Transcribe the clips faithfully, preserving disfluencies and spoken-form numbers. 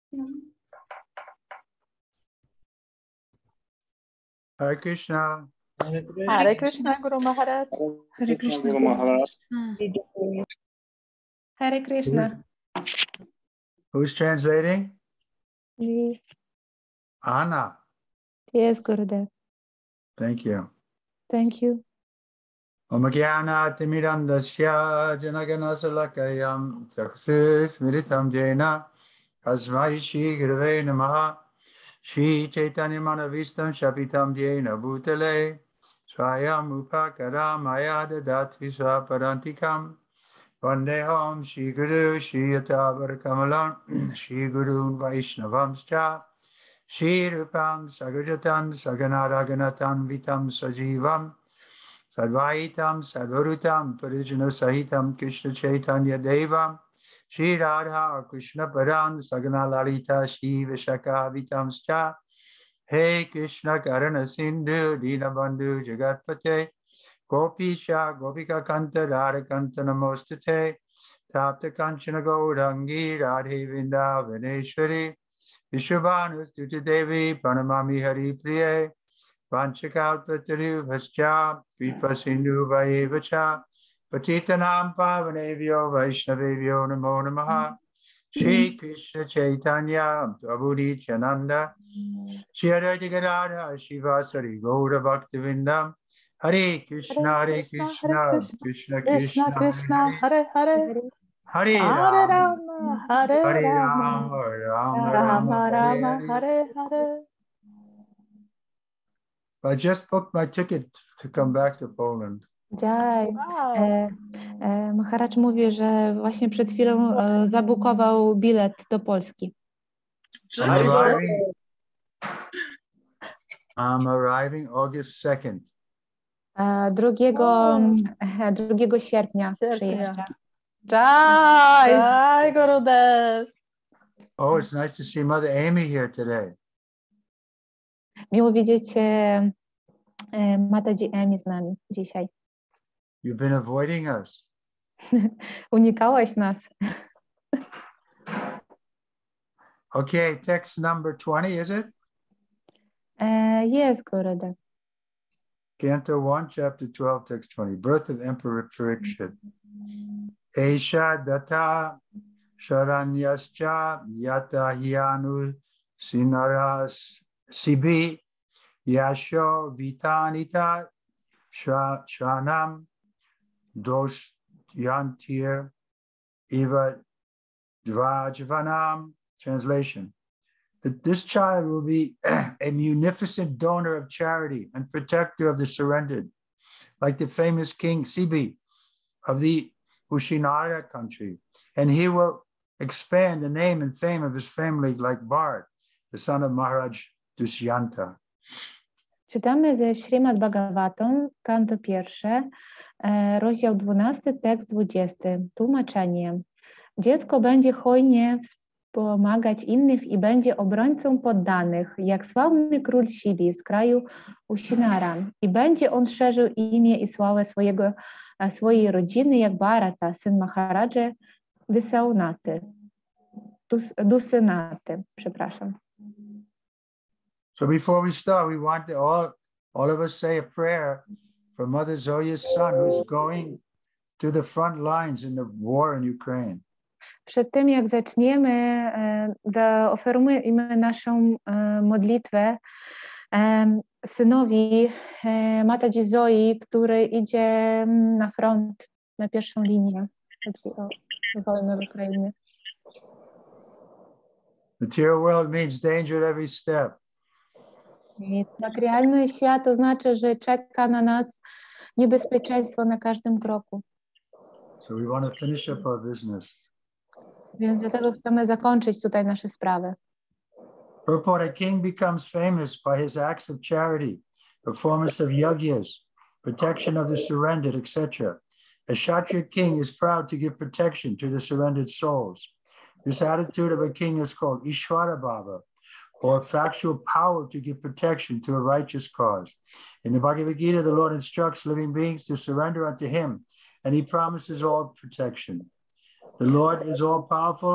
Hare Krishna. Hare Krishna, Guru Maharaj. Hare Krishna, Guru Maharaj. Hare Krishna. Who's translating? Me. Anna. Yes, Gurudev. Thank you. Thank you. Om Jnana Timiram Dasya Janagana Salakayam Taksis Miritam Jena Asmai Shri Gurave Namaha Shri Chaitanya Manavistam Shapitam Jena Bhutale Swayam Upakara Maya Dadatri Swaparantikam Vandeham Shri Guru Shri Yatavar Kamalam Shri Guru Vaishnavamscha Shri Rupam Sagajatan Saganaraganatan Vitam Sajivam Sadvaitam Sadvarutam Parijana Sahitam Krishna Chaitanya Devam Shri Radha Krishna Param Sagana Lalita Shri Vishaka Vitam Scha Hey Krishna Karana Sindhu Dinabandhu Jagatpate Gopisha Gopika Kanta Radha Kanta Namostate Tapta Kanchana Gaurangi Radhe Vinda Vaneshwari Vishwabhanu Stuti Devi Pranamami Hari Priye Vanchakalpataru Bhascha Vipa Sindhu Vayevacha Patitanam Pavanevyo Vaishnavevyo Namo Namaha Shri Krishna Chaitanya Prabhu Nityananda Shri Advaita Gadadhar Shivasari Gaura Bhaktivinoda Hare Krishna Hare Krishna Krishna Krishna Krishna Hare Hare Hare Hare Rama Hare Hare Rama Rama Rama Rama Rama Rama Hare Hare. I just booked my ticket to come back to Poland. Jai. E, e, Maharaj mówi, że właśnie przed chwilą e, zabukował bilet do Polski. I'm arriving, I'm arriving August second. E, drugiego, e, drugiego sierpnia, Sierpnia. przyjeżdża. Jai. Jai, Gurudev. Oh, it's nice to see Mother Amy here today. Miło widzieć e, e, Mataji Emi z nami dzisiaj. You've been avoiding us. Unikałaś nas. Okay, text number twenty, is it? E, jest, Gurudev. Canto one, chapter twelve, text twenty. Birth of Emperor Parikshit. Esha data sharanyascha yata hyanu sinaras sibi yasho vitanita shranam dos yantir eva dvajvanam. Translation. That this child will be a munificent donor of charity and protector of the surrendered, like the famous King Sibi of the Ushinara country. And he will expand the name and fame of his family like Bharat, the son of Maharaj Dushyanta. Czytamy ze Śrimad Bhagavatam, kanto pierwsze, rozdział dwunasty, tekst dwudziesty. Tłumaczenie. Dziecko będzie hojnie pomagać innych i będzie obrońcą poddanych, jak sławny król Sibi z kraju Ushinara. I będzie on szerzył imię i sławę swojego, swojej rodziny, jak Bharata, syn Maharaja Dusaunaty. Dus, Dusynaty, przepraszam. So before we start, we want to all, all of us say a prayer for Mother Zoya's son who's going to the front lines in the war in Ukraine. Przed tym, jak zaczniemy, e, zaoferujmy naszą e, modlitwę e, synowi e, Mataji Zoi, który idzie na front, na pierwszą linię wojny w Ukrainie. Material world means danger at every step. I materialny świat oznacza, że czeka na nas niebezpieczeństwo na każdym kroku. So we want to finish up our business. Więc dlatego chcemy zakończyć tutaj nasze sprawy. Purport, a king becomes famous by his acts of charity, performance of yagyas, protection of the surrendered, et cetera. A Kshatriya king is proud to give protection to the surrendered souls. This attitude of a king is called Ishvara Bhava, or factual power to give protection to a righteous cause. In the Bhagavad Gita, the Lord instructs living beings to surrender unto him, and he promises all protection. The Lord is all-powerful,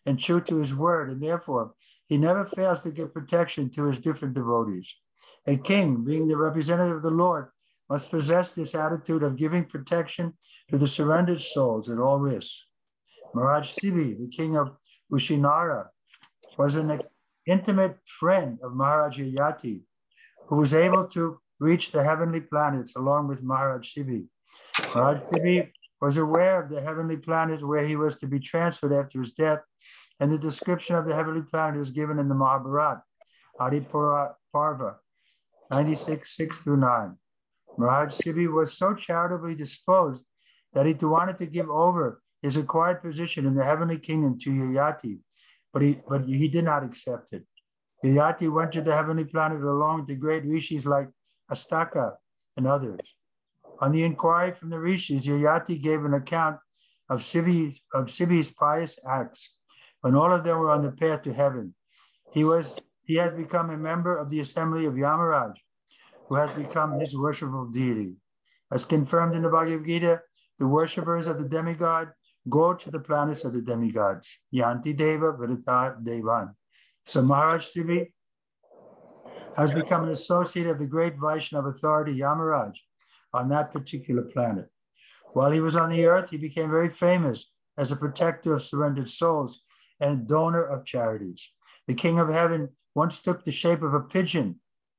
and true to his word, and therefore he never fails to give protection to his different devotees. A king, being the representative of the Lord, must possess this attitude of giving protection to the surrendered souls at all risks. Maharaj Sibi, the king of Ushinara, was an intimate friend of Maharaj Yayati, who was able to reach the heavenly planets along with Maharaj Sibi. Maharaj Sibi was aware of the heavenly planet where he was to be transferred after his death, and the description of the heavenly planet is given in the Mahabharata, Adi Parva, ninety-six, six through nine. Maharaj Sibi was so charitably disposed that he wanted to give over his acquired position in the heavenly kingdom to Yayati, but he, but he did not accept it. Yayati went to the heavenly planet along with the great rishis like Astaka and others. On the inquiry from the rishis, Yayati gave an account of Sibi's, of Sibi's pious acts when all of them were on the path to heaven. He was he has become a member of the assembly of Yamaraj, who has become his worshipful deity. As confirmed in the Bhagavad Gita, the worshippers of the demigod go to the planets of the demigods. Yanti Deva Vidita Devan. So Maharaj Sibi has become an associate of the great Vaishnava authority Yamaraj on that particular planet. While he was on the earth, he became very famous as a protector of surrendered souls and donor of charities. The king of heaven once took the shape of a pigeon,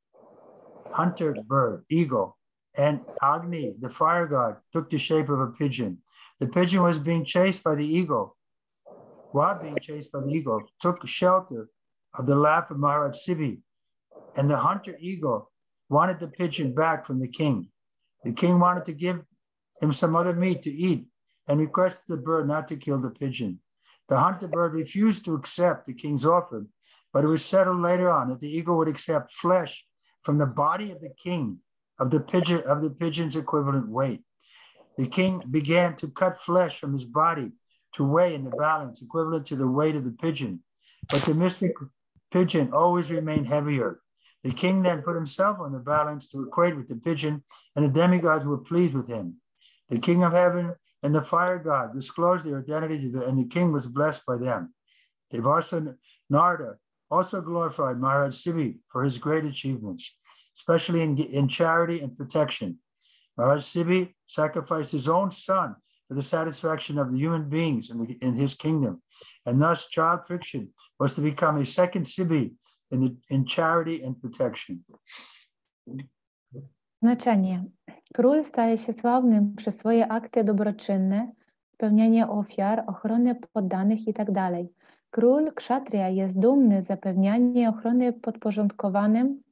hunter bird, eagle, and Agni, the fire god, took the shape of a pigeon. The pigeon was being chased by the eagle. While being chased by the eagle, took shelter of the lap of Maharaj Sibi, and the hunter eagle wanted the pigeon back from the king. The king wanted to give him some other meat to eat and requested the bird not to kill the pigeon. The hunter bird refused to accept the king's offer, but it was settled later on that the eagle would accept flesh from the body of the king of the pigeon of the pigeon's equivalent weight. The king began to cut flesh from his body to weigh in the balance equivalent to the weight of the pigeon, but the mystic pigeon always remained heavier. The king then put himself on the balance to equate with the pigeon, and the demigods were pleased with him. The king of heaven and the fire god disclosed their identity to the, and the king was blessed by them. Devarsa Narada also glorified Maharaj Sibi for his great achievements, especially in, in charity and protection. Maharaj Sibi sacrificed his own son for the satisfaction of the human beings in, the, in his kingdom, and thus child Friction was to become a second Sibi in, the, in charity and protection. Znaczenie. Król staje się sławnym przez swoje akty dobroczynne, spełnianie ofiar, ochronę poddanych itd. Król kshatriya jest dumny z zapewniania ochrony podporządkowanym,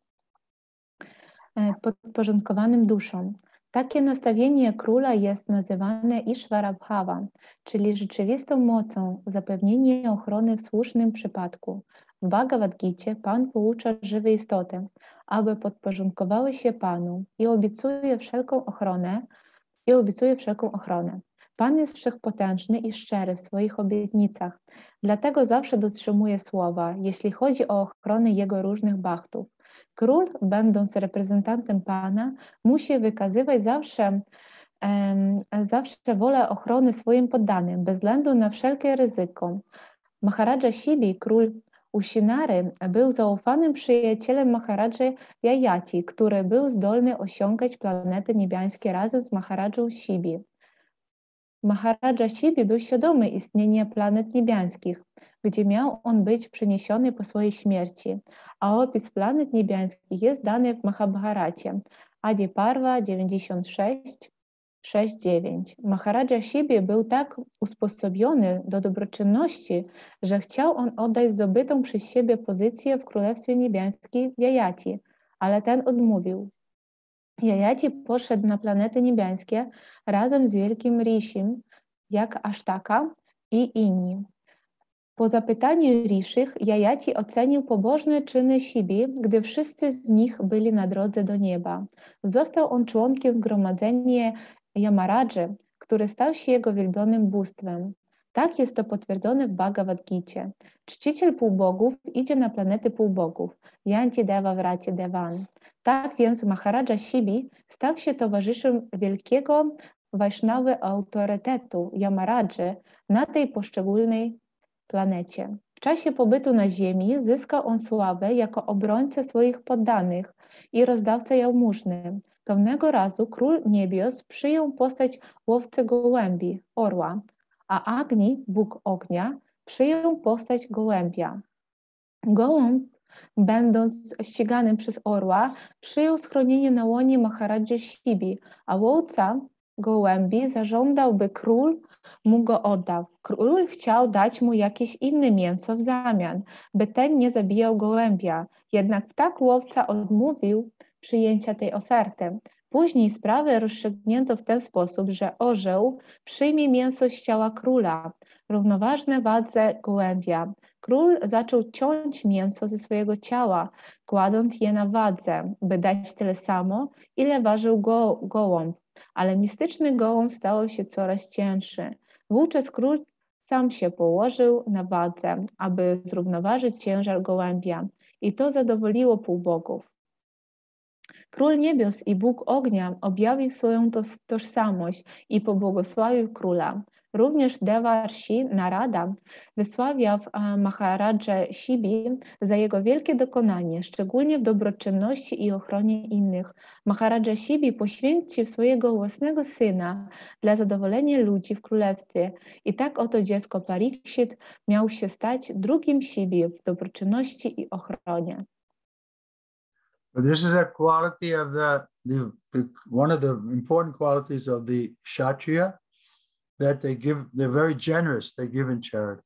podporządkowanym duszom. Takie nastawienie króla jest nazywane Ishvara Bhava, czyli rzeczywistą mocą zapewnienia ochrony w słusznym przypadku. W Bhagavad Gicie Pan poucza żywe istoty, aby podporządkowały się Panu i obiecuje wszelką ochronę, i obiecuje wszelką ochronę. Pan jest wszechpotężny i szczery w swoich obietnicach, dlatego zawsze dotrzymuje słowa, jeśli chodzi o ochronę Jego różnych bhaktów. Król, będąc reprezentantem Pana, musi wykazywać zawsze, um, zawsze wolę ochrony swoim poddanym, bez względu na wszelkie ryzyko. Maharaja Sibi, król Ushinary, był zaufanym przyjacielem Maharadży Yayati, który był zdolny osiągać planety niebiańskie razem z Maharadżą Sibi. Maharaja Sibi był świadomy istnienia planet niebiańskich, gdzie miał on być przeniesiony po swojej śmierci, a opis planet niebiańskich jest dany w Mahabharacie, Adi Parva dziewięćdziesiąt sześć, sześć dziewięć. Maharaja Sibi był tak usposobiony do dobroczynności, że chciał on oddać zdobytą przez siebie pozycję w Królestwie Niebiańskim Yayati, ale ten odmówił. Yayati poszedł na planety niebiańskie razem z wielkim Rishim, jak Ashtaka i inni. Po zapytaniu Rishich, Yayati ocenił pobożne czyny Sibi, gdy wszyscy z nich byli na drodze do nieba. Został on członkiem zgromadzenia Yamaradży, który stał się jego wielbionym bóstwem. Tak jest to potwierdzone w Bhagavad Gicie. Czciciel półbogów idzie na planety półbogów, Yanti Deva Vrati Devan. Tak więc Maharaja Sibi stał się towarzyszem wielkiego Vaishnava autorytetu Yamaradży na tej poszczególnej planecie. W czasie pobytu na Ziemi zyskał on sławę jako obrońca swoich poddanych i rozdawca jałmużny. Pewnego razu król niebios przyjął postać łowcy gołębi, orła, a Agni, Bóg ognia, przyjął postać gołębia. Gołąb, będąc ściganym przez orła, przyjął schronienie na łonie Maharadży Sibi, a łowca gołębi zażądał, by król mu go oddał. Król chciał dać mu jakieś inne mięso w zamian, by ten nie zabijał gołębia. Jednak ptak łowca odmówił przyjęcia tej oferty. Później sprawę rozstrzygnięto w ten sposób, że orzeł przyjmie mięso z ciała króla, równoważne wadze gołębia. Król zaczął ciąć mięso ze swojego ciała, kładąc je na wadze, by dać tyle samo, ile ważył go, gołąb. Ale mistyczny gołąb stał się coraz cięższy. Wówczas król sam się położył na wadze, aby zrównoważyć ciężar gołębia. I to zadowoliło półbogów. Król niebios i Bóg ognia objawił swoją tożsamość i pobłogosławił króla. Również Devarshi Narada wysławiał Maharadżę Sibi za jego wielkie dokonanie, szczególnie w dobroczynności i ochronie innych. Maharadża Sibi poświęcił swojego własnego syna dla zadowolenia ludzi w królestwie. I tak oto dziecko Parikshit miał się stać drugim Sibi w dobroczynności i ochronie. But this is a quality of the, the, the one of the important qualities of the Kshatriya, that they give, they're very generous, they give in charity.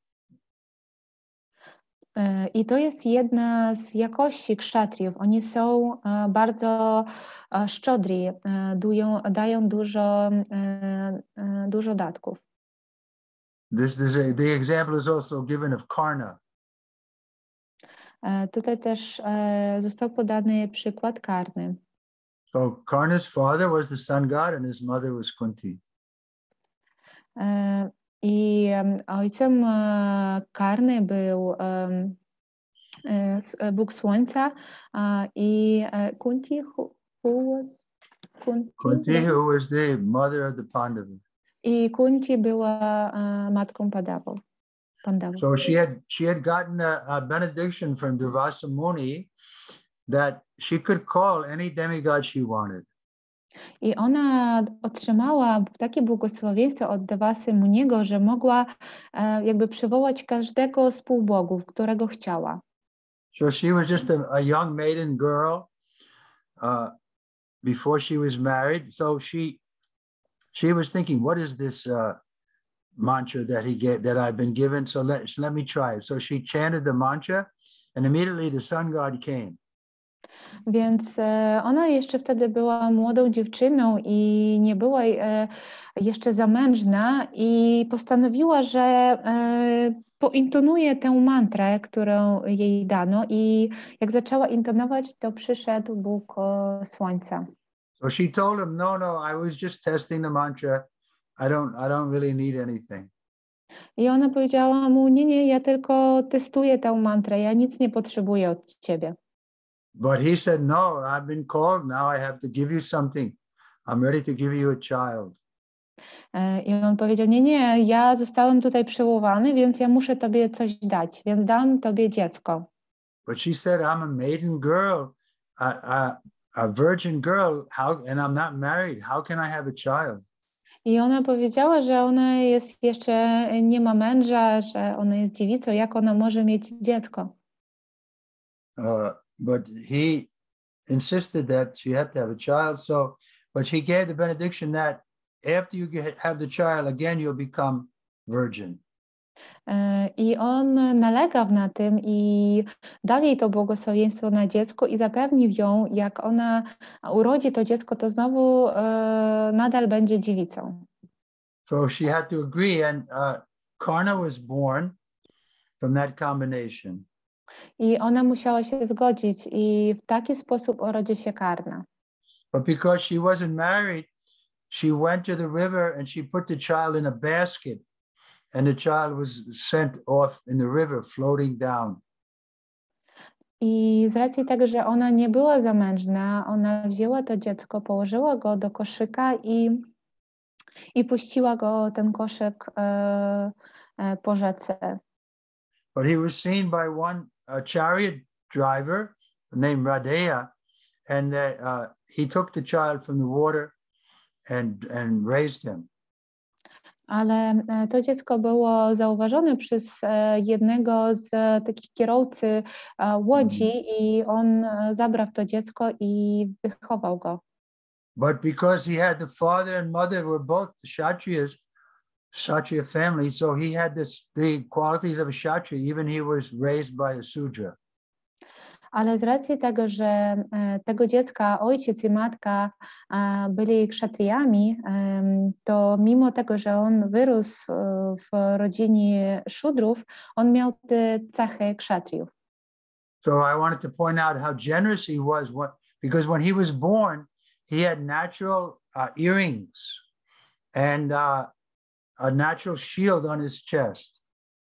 I to jest jedna z jakości kszatriów. Oni są bardzo szczodri, dają, dają dużo, dużo datków. This is a, the example is also given of Karna. Tutaj też został podany przykład Karny. So Karna's father was the sun god and his mother was Kunti. I ojcem Karny był Bóg Słońca i Kunti, who, who was Kunti? Kunti, who was the mother of the Pandavas. I Kunti była matką Pandawów. So she had she had gotten a, a benediction from Durvasa Muni that she could call any demigod she wanted. I ona otrzymała takie błogosławieństwo od Durvasy Muniego, że mogła jakby przywołać każdego z półbogów, którego chciała. So she was just a, a young maiden girl uh, before she was married. So she she was thinking, what is this uh, mantra that he gave, that I've been given? So let, let me try it. So she chanted the mantra, and immediately the sun god came. Więc ona jeszcze wtedy była młodą dziewczyną i nie była jeszcze zamężna i postanowiła, że pointonuje tę mantrę, którą jej dano, i jak zaczęła intonować, to przyszedł Bóg Słońca. So she told him, no, no, I was just testing the mantra. I don't, I don't really need anything. I ona powiedziała mu, nie, nie, ja tylko testuję tę mantrę, ja nic nie potrzebuję od ciebie. But he said, no, I've been called, now I have to give you something. I'm ready to give you a child. I on powiedział, nie, nie, ja zostałem tutaj przywołany, więc ja muszę tobie coś dać, więc dam tobie dziecko. But she said, I'm a maiden girl, a, a, a virgin girl, how, and I'm not married. How can I have a child? I ona powiedziała, że ona jest jeszcze, nie ma męża, że ona jest dziewicą, jak ona może mieć dziecko? Uh, but he insisted that she had to have a child. So, but he gave the benediction that after you get, have the child again, you'll become virgin. I on nalegał na tym i dał jej to błogosławieństwo na dziecko i zapewnił ją, jak ona urodzi to dziecko, to znowu e, nadal będzie dziewicą. So she had to agree, and uh, Karna was born from that combination. I ona musiała się zgodzić i w taki sposób urodził się Karna. But because she wasn't married, she went to the river and she put the child in a basket, and the child was sent off in the river, floating down. I z racji tego, że ona nie była zamężna, ona wzięła to dziecko, położyła go do koszyka i, i puściła go, ten koszyk, e, e, po rzece. but he was seen by one a chariot driver named Radeya, and that uh, he took the child from the water and and raised him. Ale to dziecko było zauważone przez jednego z takich kierowcy łodzi i on zabrał to dziecko i wychował go. But because he had the father and mother were both the Kshatriyas, Kshatriya family, so he had this, the qualities of a Kshatriya, even he was raised by a Sudra. Ale z racji tego, że tego dziecka ojciec i matka byli kszatriyami, to mimo tego, że on wyrósł w rodzinie szudrów, on miał te cechy kszatriyów. So I wanted to point out how generous he was, because when he was born, he had natural uh, earrings and uh, a natural shield on his chest.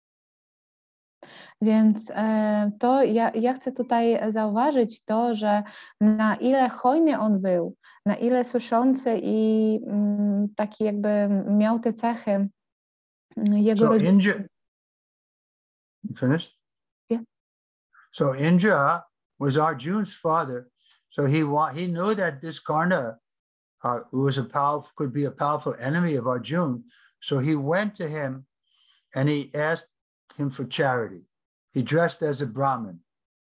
Więc e, to ja, ja chcę tutaj zauważyć to, że na ile hojny on był, na ile słyszący i mm, taki jakby miał te cechy jego so rodziny. Indra, you finished? Yeah. So Indra was Arjuna's father. So he wa- he knew that this Karna uh, was a powerful, could be a powerful enemy of Arjuna. So he went to him and he asked him for charity. He dressed as a Brahmin.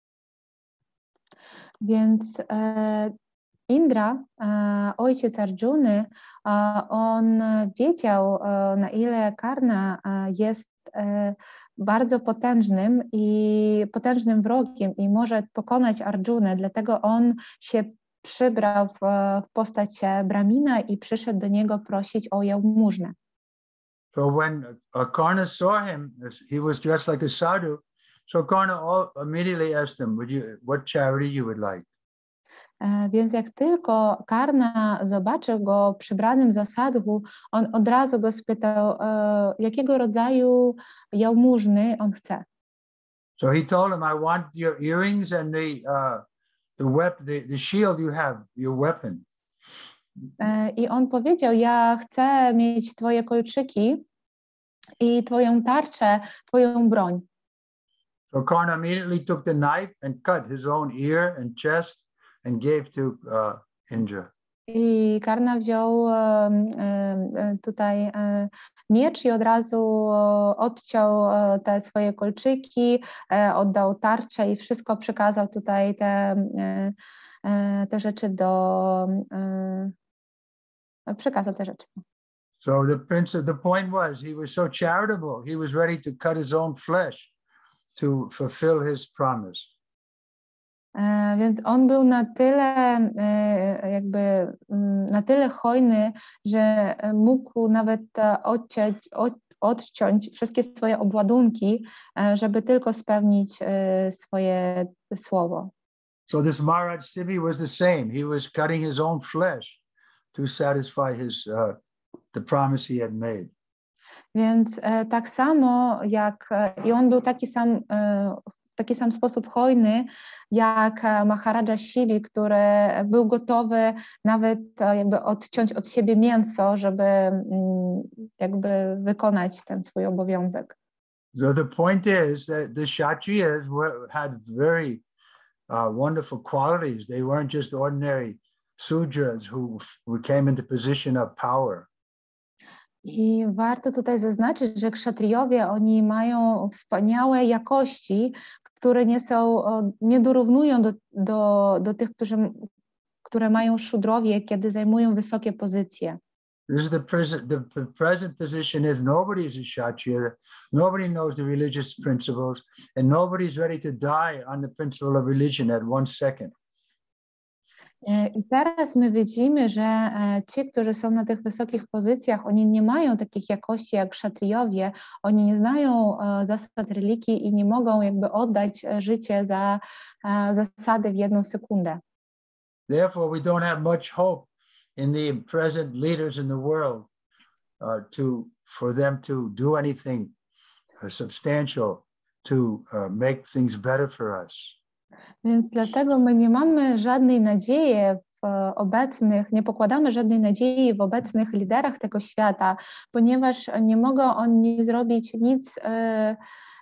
Więc e, Indra, e, ojciec Arjuny, e, on wiedział, e, na ile Karna e, jest e, bardzo potężnym i potężnym wrogiem i może pokonać Arjunę, dlatego on się przybrał w, w postać Brahmina i przyszedł do niego prosić o jałmużnę. So when uh, Karna saw him, he was dressed like a sadhu. So Karna all, immediately asked him, "Would you, what charity you would like?" E, więc jak tylko Karna zobaczył go przybranym za sadhu, on od razu go spytał, e, jakiego rodzaju jałmużny on chce. So he told him, "I want your earrings and the uh, the wep- the, the shield you have, your weapon." E, I on powiedział, ja chcę mieć twoje kolczyki i twoją tarczę, twoją broń. So Karna immediately took the knife and cut his own ear and chest and gave to uh, Indra. I Karna wziął e, e, tutaj e, miecz i od razu odciął e, te swoje kolczyki, e, oddał tarczę i wszystko przekazał tutaj te, e, e, te rzeczy do... E, przekazał te rzeczy. So the prince, the point was, he was so charitable, he was ready to cut his own flesh to fulfill his promise. E, więc on był na tyle e, jakby m, na tyle hojny, że mógł nawet odciąć, od, odciąć wszystkie swoje obładunki, e, żeby tylko spełnić e, swoje słowo. So this Maharaj Sibi was the same. He was cutting his own flesh to satisfy his uh, the promise he had made. Więc e, tak samo jak e, i on był taki sam e, w taki sam sposób hojny jak Maharaja Shivi, który był gotowy nawet e, jakby odciąć od siebie mięso, żeby m, jakby wykonać ten swój obowiązek. So the point is that the Kshatriyas were, had very uh, wonderful qualities. They weren't just ordinary Sudras who, who came into position of power. I warto tutaj zaznaczyć, że kszatrijowie, oni mają wspaniałe jakości, które nie są, nie dorównują do, do, do tych, którzy, które mają szudrowie, kiedy zajmują wysokie pozycje. This is the present, the, the present position is nobody is a Kshatriya, nobody knows the religious principles, and nobody's ready to die on the principle of religion at one second. I teraz my widzimy, że ci, którzy są na tych wysokich pozycjach, oni nie mają takich jakości jak kszatrijowie, oni nie znają zasad religii i nie mogą jakby oddać życie za zasady w jedną sekundę. Therefore, we don't have much hope in the present leaders in the world uh, to for them to do anything uh, substantial to uh, make things better for us. Więc dlatego my nie mamy żadnej nadziei w obecnych, nie pokładamy żadnej nadziei w obecnych liderach tego świata, ponieważ nie mogą oni zrobić nic,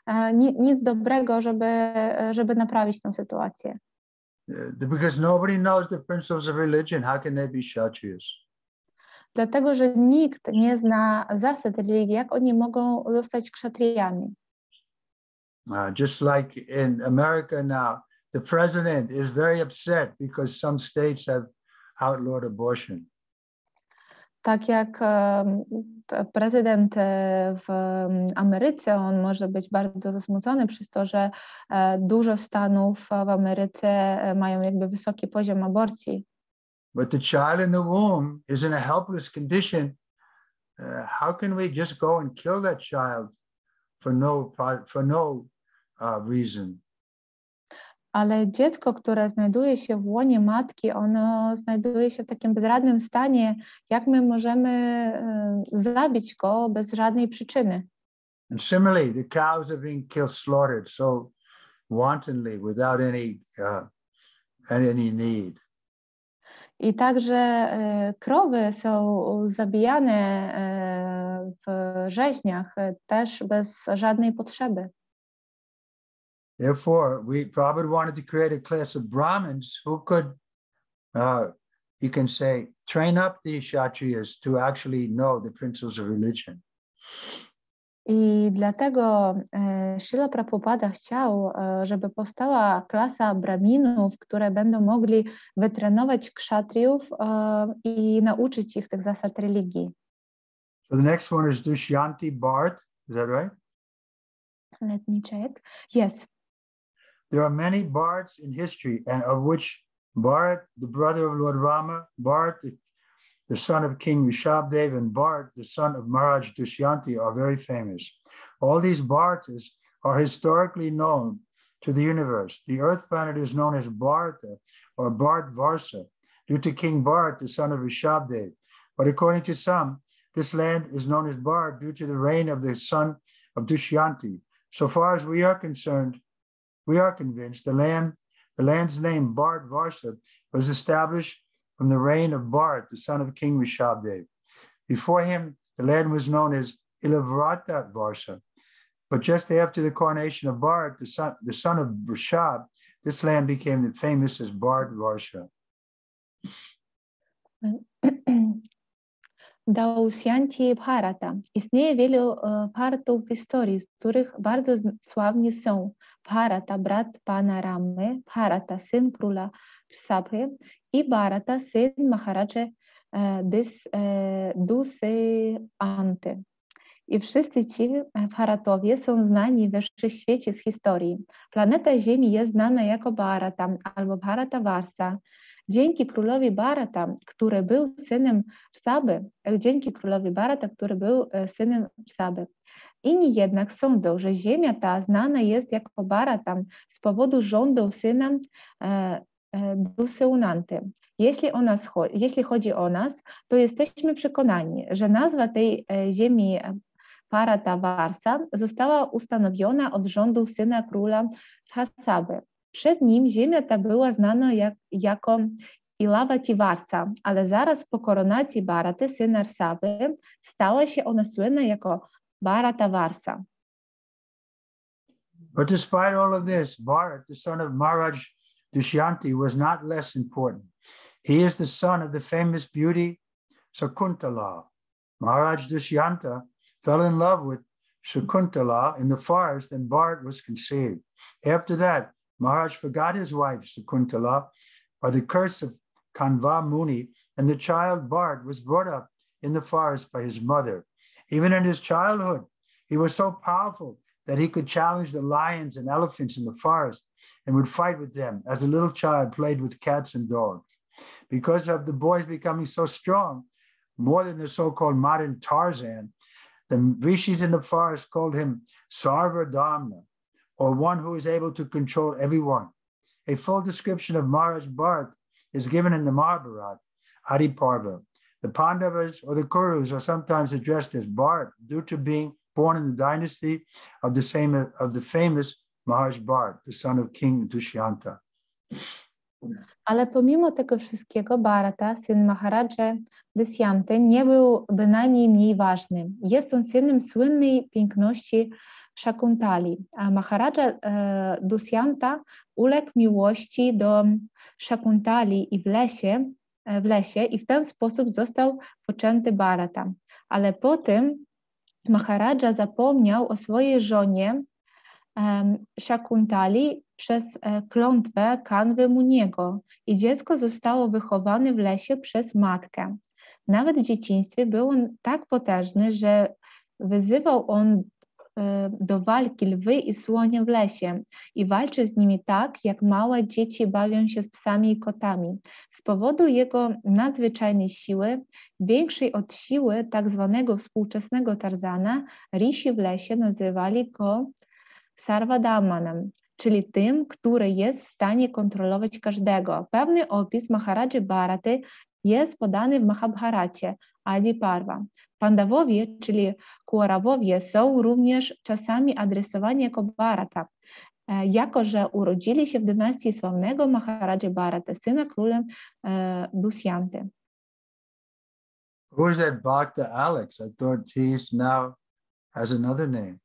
nic dobrego, żeby, żeby naprawić tę sytuację. Because nobody knows the principles of religion, how can they be Kshatriyas? Dlatego, że nikt nie zna zasad religii, jak oni mogą zostać kshatriyami. Uh, just like in America now, the president is very upset because some states have outlawed abortion. Tak jak um, prezydent w Ameryce, on może być bardzo zasmucony przez to, że e, dużo stanów w Ameryce e, mają jakby wysoki poziom aborcji. But the child in the womb is in a helpless condition. Uh, how can we just go and kill that child for no for no uh, reason? Ale dziecko, które znajduje się w łonie matki, ono znajduje się w takim bezradnym stanie. Jak my możemy uh, zabić go bez żadnej przyczyny? And similarly, the cows are being killed, slaughtered so wantonly, without any uh, any need. I także e, krowy są zabijane e, w rzeźniach e, też bez żadnej potrzeby. Therefore, we Prabhupada wanted to create a class of Brahmins who could, uh, you can say, train up the Kshatriyas to actually know the principles of religion. I dlatego e, Śrila Prabhupada chciał, e, żeby powstała klasa brahminów, które będą mogli wytrenować kshatriyów e, i nauczyć ich tych zasad religii. So the next one is Dushyanti Bharat. Is that right? Let me check. Yes. There are many Bharats in history, and of which Bharat, the brother of Lord Rama, Bharat, the, the son of King Rishabdev, and Bharat, the son of Maharaj Dushyanti, are very famous. All these Bharatas are historically known to the universe. The earth planet is known as Bharata or Bharatvarsa due to King Bharat, the son of Rishabdev. But according to some, this land is known as Bharat due to the reign of the son of Dushyanti. So far as we are concerned, we are convinced the land, the land's name Bharatvarsa was established from the reign of Bharat, the son of King Rishabdev. Before him, the land was known as Ilavrata Varsa. But just after the coronation of Bharat, the son, the son of Rishab, this land became famous as Bharatvarsha. Dausyanti Bharata. Istnieje wielu Bharatów w historii, z których bardzo sławni są Bharata, brat pana Ramy, Bharata, syn króla Sabhy i Bharata, syn Maharaja Dusyanty. I wszyscy ci Bharatowie są znani we wszechświecie z historii. Planeta Ziemi jest znana jako Bharata albo Bharata Varsa. Dzięki królowi Bharata, który był synem Sabhy, dzięki królowi Bharata, który był synem Sabhy. Inni jednak sądzą, że ziemia ta znana jest jako Bharata z powodu rządu syna e, e, Dusyanty. Jeśli, o nas, jeśli chodzi o nas, to jesteśmy przekonani, że nazwa tej e, ziemi Bharata Varsa została ustanowiona od rządu syna króla Sabhy. Przed nim ziemia ta była znana jak, jako Ilavati Varsa, ale zaraz po koronacji Bharaty, syna Sabhy, stała się ona słynna jako Bharata Varsa. But despite all of this, Bharat, the son of Maharaj Dushyanti, was not less important. He is the son of the famous beauty Shakuntala. Maharaj Dushyanta fell in love with Shakuntala in the forest, and Bharat was conceived. After that, Maharaj forgot his wife, Shakuntala, by the curse of Kanva Muni, and the child Bharat was brought up in the forest by his mother. Even in his childhood, he was so powerful that he could challenge the lions and elephants in the forest and would fight with them as a little child played with cats and dogs. Because of the boys becoming so strong, more than the so-called modern Tarzan, the rishis in the forest called him Sarvadhamma, or one who is able to control everyone. A full description of Maharaj Bharat is given in the Mahabharata, Adi Parva. The Pandavas or the Kurus are sometimes addressed as Bharat due to being born in the dynasty of the same of the famous Maharaj Bharat, the son of King Dushyanta. Ale pomimo tego wszystkiego, Bharata, syn Maharaja Dusyanty, nie był bynajmniej mniej ważny. Jest on synem słynnej piękności Shakuntali. A Maharadża e, Dusyanta uległ miłości do Shakuntali i w lesie, e, w lesie i w ten sposób został poczęty Bharata. Ale potem Maharadża zapomniał o swojej żonie e, Shakuntali przez e, klątwę Kanwy Muniego i dziecko zostało wychowane w lesie przez matkę. Nawet w dzieciństwie był on tak potężny, że wyzywał on do walki lwy i słonie w lesie i walczył z nimi tak, jak małe dzieci bawią się z psami i kotami. Z powodu jego nadzwyczajnej siły, większej od siły tak zwanego współczesnego Tarzana, Rishi w lesie nazywali go Sarvadamanem, czyli tym, który jest w stanie kontrolować każdego. Pewny opis Maharadży Bharaty jest podany w Mahabharacie, Adi Parva. Pandawowie, czyli Kaurawowie, są również czasami adresowani jako Bharata, jako że urodzili się w dynastii sławnego Maharadży Bharata, syna króla e, Dusyanty. Who is that Bhakta Alex? I thought he now has another name.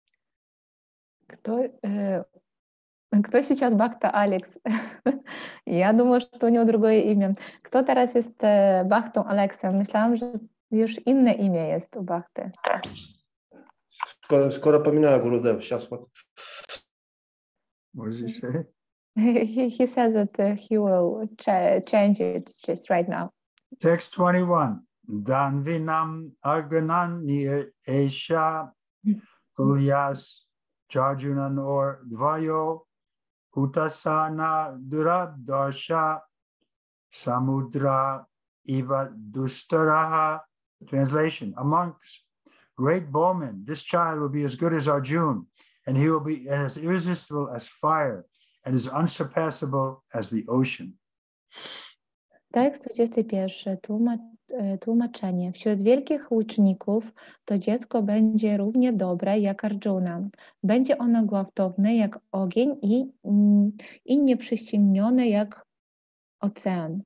Кто, э, кто сейчас Бхакта Алекс? Я думаю, что у него другое имя. Кто teraz jest e, Bhaktą Aleksem? Myślałam, że już inne imię jest u Bhakty. Skoro, skoro pominęła Gurudev, сейчас вот. What does he say? he, he says that uh, he will ch change it just right now. Text twenty-one. Danvinam Arganani Esha Tulyas Jarjunan or Dvayo Hutasana Durabdarsha Samudra Eva Dustaraha. Translation: amongst great bowmen, this child will be as good as Arjun, and he will be as irresistible as fire, and as unsurpassable as the ocean. Tekst dwudziesty pierwszy. Tłumacz, tłumaczenie. Wśród wielkich łuczników to dziecko będzie równie dobre jak Arjuna. Będzie ono gwałtowne jak ogień i, i nieprzyściemnione jak ocean.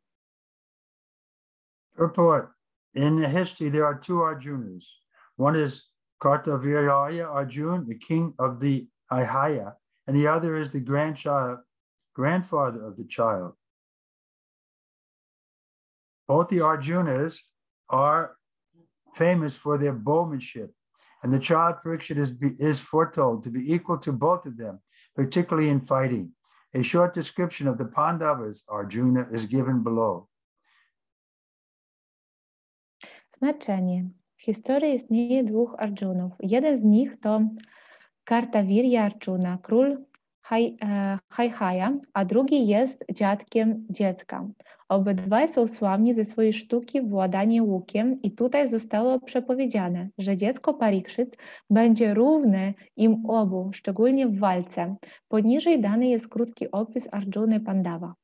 Purport. In the history, there are two Arjunas. One is Kartavirya Arjun, the king of the Ahaya, and the other is the grandchild, grandfather of the child. Both the Arjunas are famous for their bowmanship, and the child Parikshit is, is foretold to be equal to both of them, particularly in fighting. A short description of the Pandavas Arjuna is given below. Znaczenie. W historii istnieje dwóch Arjunów. Jeden z nich to Kartavirya Arjuna, król Haihaya, a drugi jest dziadkiem dziecka. Obydwaj są sławni ze swojej sztuki władania łukiem i tutaj zostało przepowiedziane, że dziecko Parikshit będzie równe im obu, szczególnie w walce. Poniżej dany jest krótki opis Arjuny Pandava.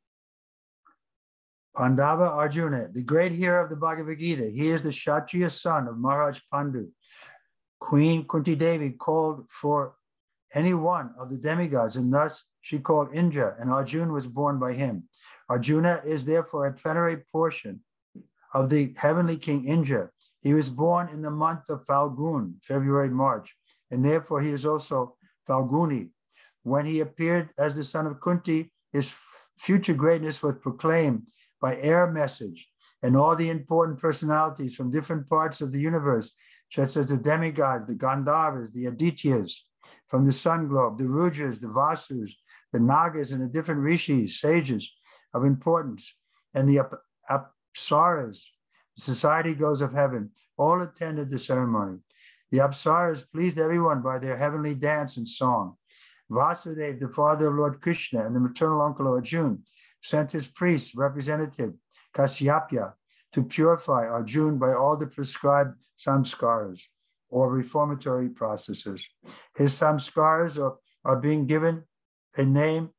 Pandava Arjuna, the great hero of the Bhagavad Gita. He is the Kshatriya son of Maharaj Pandu. Queen Kunti Devi called for any one of the demigods, and thus she called Indra, and Arjuna was born by him. Arjuna is therefore a plenary portion of the heavenly king Indra. He was born in the month of Falgun, February, March, and therefore he is also Falguni. When he appeared as the son of Kunti, his future greatness was proclaimed by air message, and all the important personalities from different parts of the universe, such as the demigods, the Gandharvas, the Adityas, from the sun globe, the Rudras, the Vasus, the Nagas, and the different rishis, sages of importance, and the Apsaras, the society goes of heaven, all attended the ceremony. The Apsaras pleased everyone by their heavenly dance and song. Vasudeva, the father of Lord Krishna and the maternal uncle of Arjuna, sent his priest representative, Kasyapya, to purify Arjuna by all the prescribed samskaras, or reformatory processes. His samskaras are, are being given a name.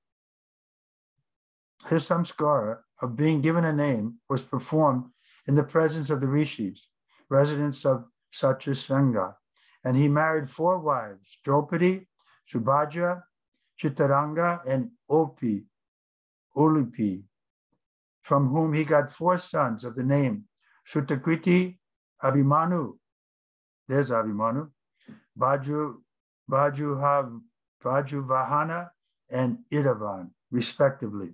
His samskara of being given a name was performed in the presence of the rishis, residents of Satrasanga, and he married four wives, Draupadi, Subhadra, Chitaranga, and Opi, Ulipi, from whom he got four sons of the name Sutakriti, Abhimanyu, there's Abhimanyu, Bhadru, Vajuha, Vajuvahana, and Iravan, respectively.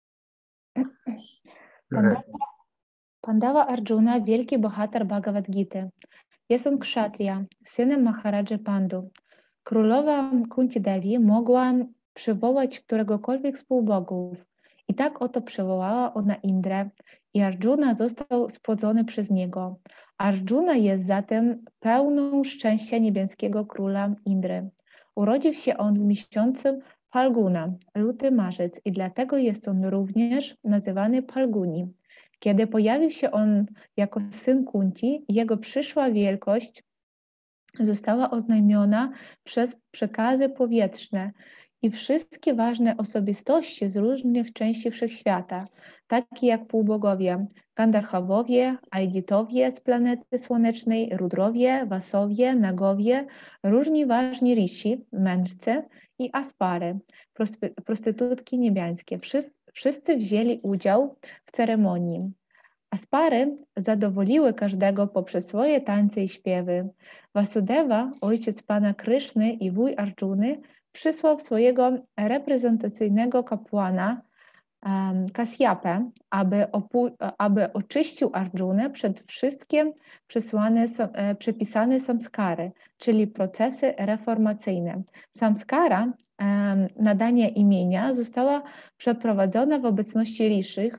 Go ahead. Пандава Арджуна – wielki bohater Bhagavad-gity. Jest on kshatriya, synem Maharadży Pandu. Królowa Kunti Devi mogła przywołać któregokolwiek z półbogów. I tak oto przywołała ona Indrę i Arjuna został spłodzony przez niego. Arjuna jest zatem pełną szczęścia niebieskiego króla Indry. Urodził się on w miesiącu Falguna, luty marzec, i dlatego jest on również nazywany Falguni. Kiedy pojawił się on jako syn Kunti, jego przyszła wielkość została oznajmiona przez przekazy powietrzne i wszystkie ważne osobistości z różnych części wszechświata, takie jak półbogowie, Gandharwowie, Aiditowie z planety słonecznej, Rudrowie, Wasowie, Nagowie, różni ważni rishi, mędrcy i aspary, prostytutki niebiańskie. Wszyscy, wszyscy wzięli udział w ceremonii. Aspary zadowoliły każdego poprzez swoje tańce i śpiewy. Vasudeva, ojciec pana Kryszny i wuj Arjuny, przysłał swojego reprezentacyjnego kapłana um, Kasyapę, aby, aby oczyścił Arjunę przed wszystkie przesłane, e, przepisane samskary, czyli procesy reformacyjne. Samskara, um, nadanie imienia, została przeprowadzona w obecności riszych,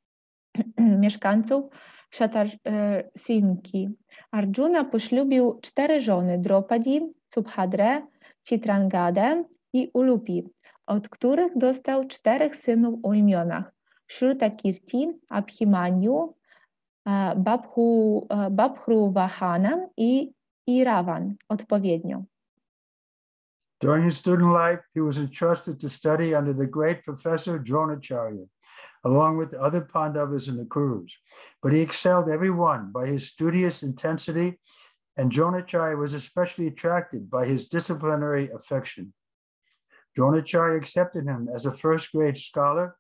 mieszkańców Kshatarsinki. Arjuna poślubił cztery żony: Draupadi, Subhadrę, Chitrangadę i Ulupi, od których dostał czterech synów o imionach: Shrutakirti, Abhimanyu, Babhu, Babhruvahana i Iravan odpowiednio. During his student life, he was entrusted to study under the great professor Dronacharya, along with other Pandavas and the Kurus. But he excelled everyone by his studious intensity, and Dronacharya was especially attracted by his disciplinary affection. Dronacharya accepted him as a first-grade scholar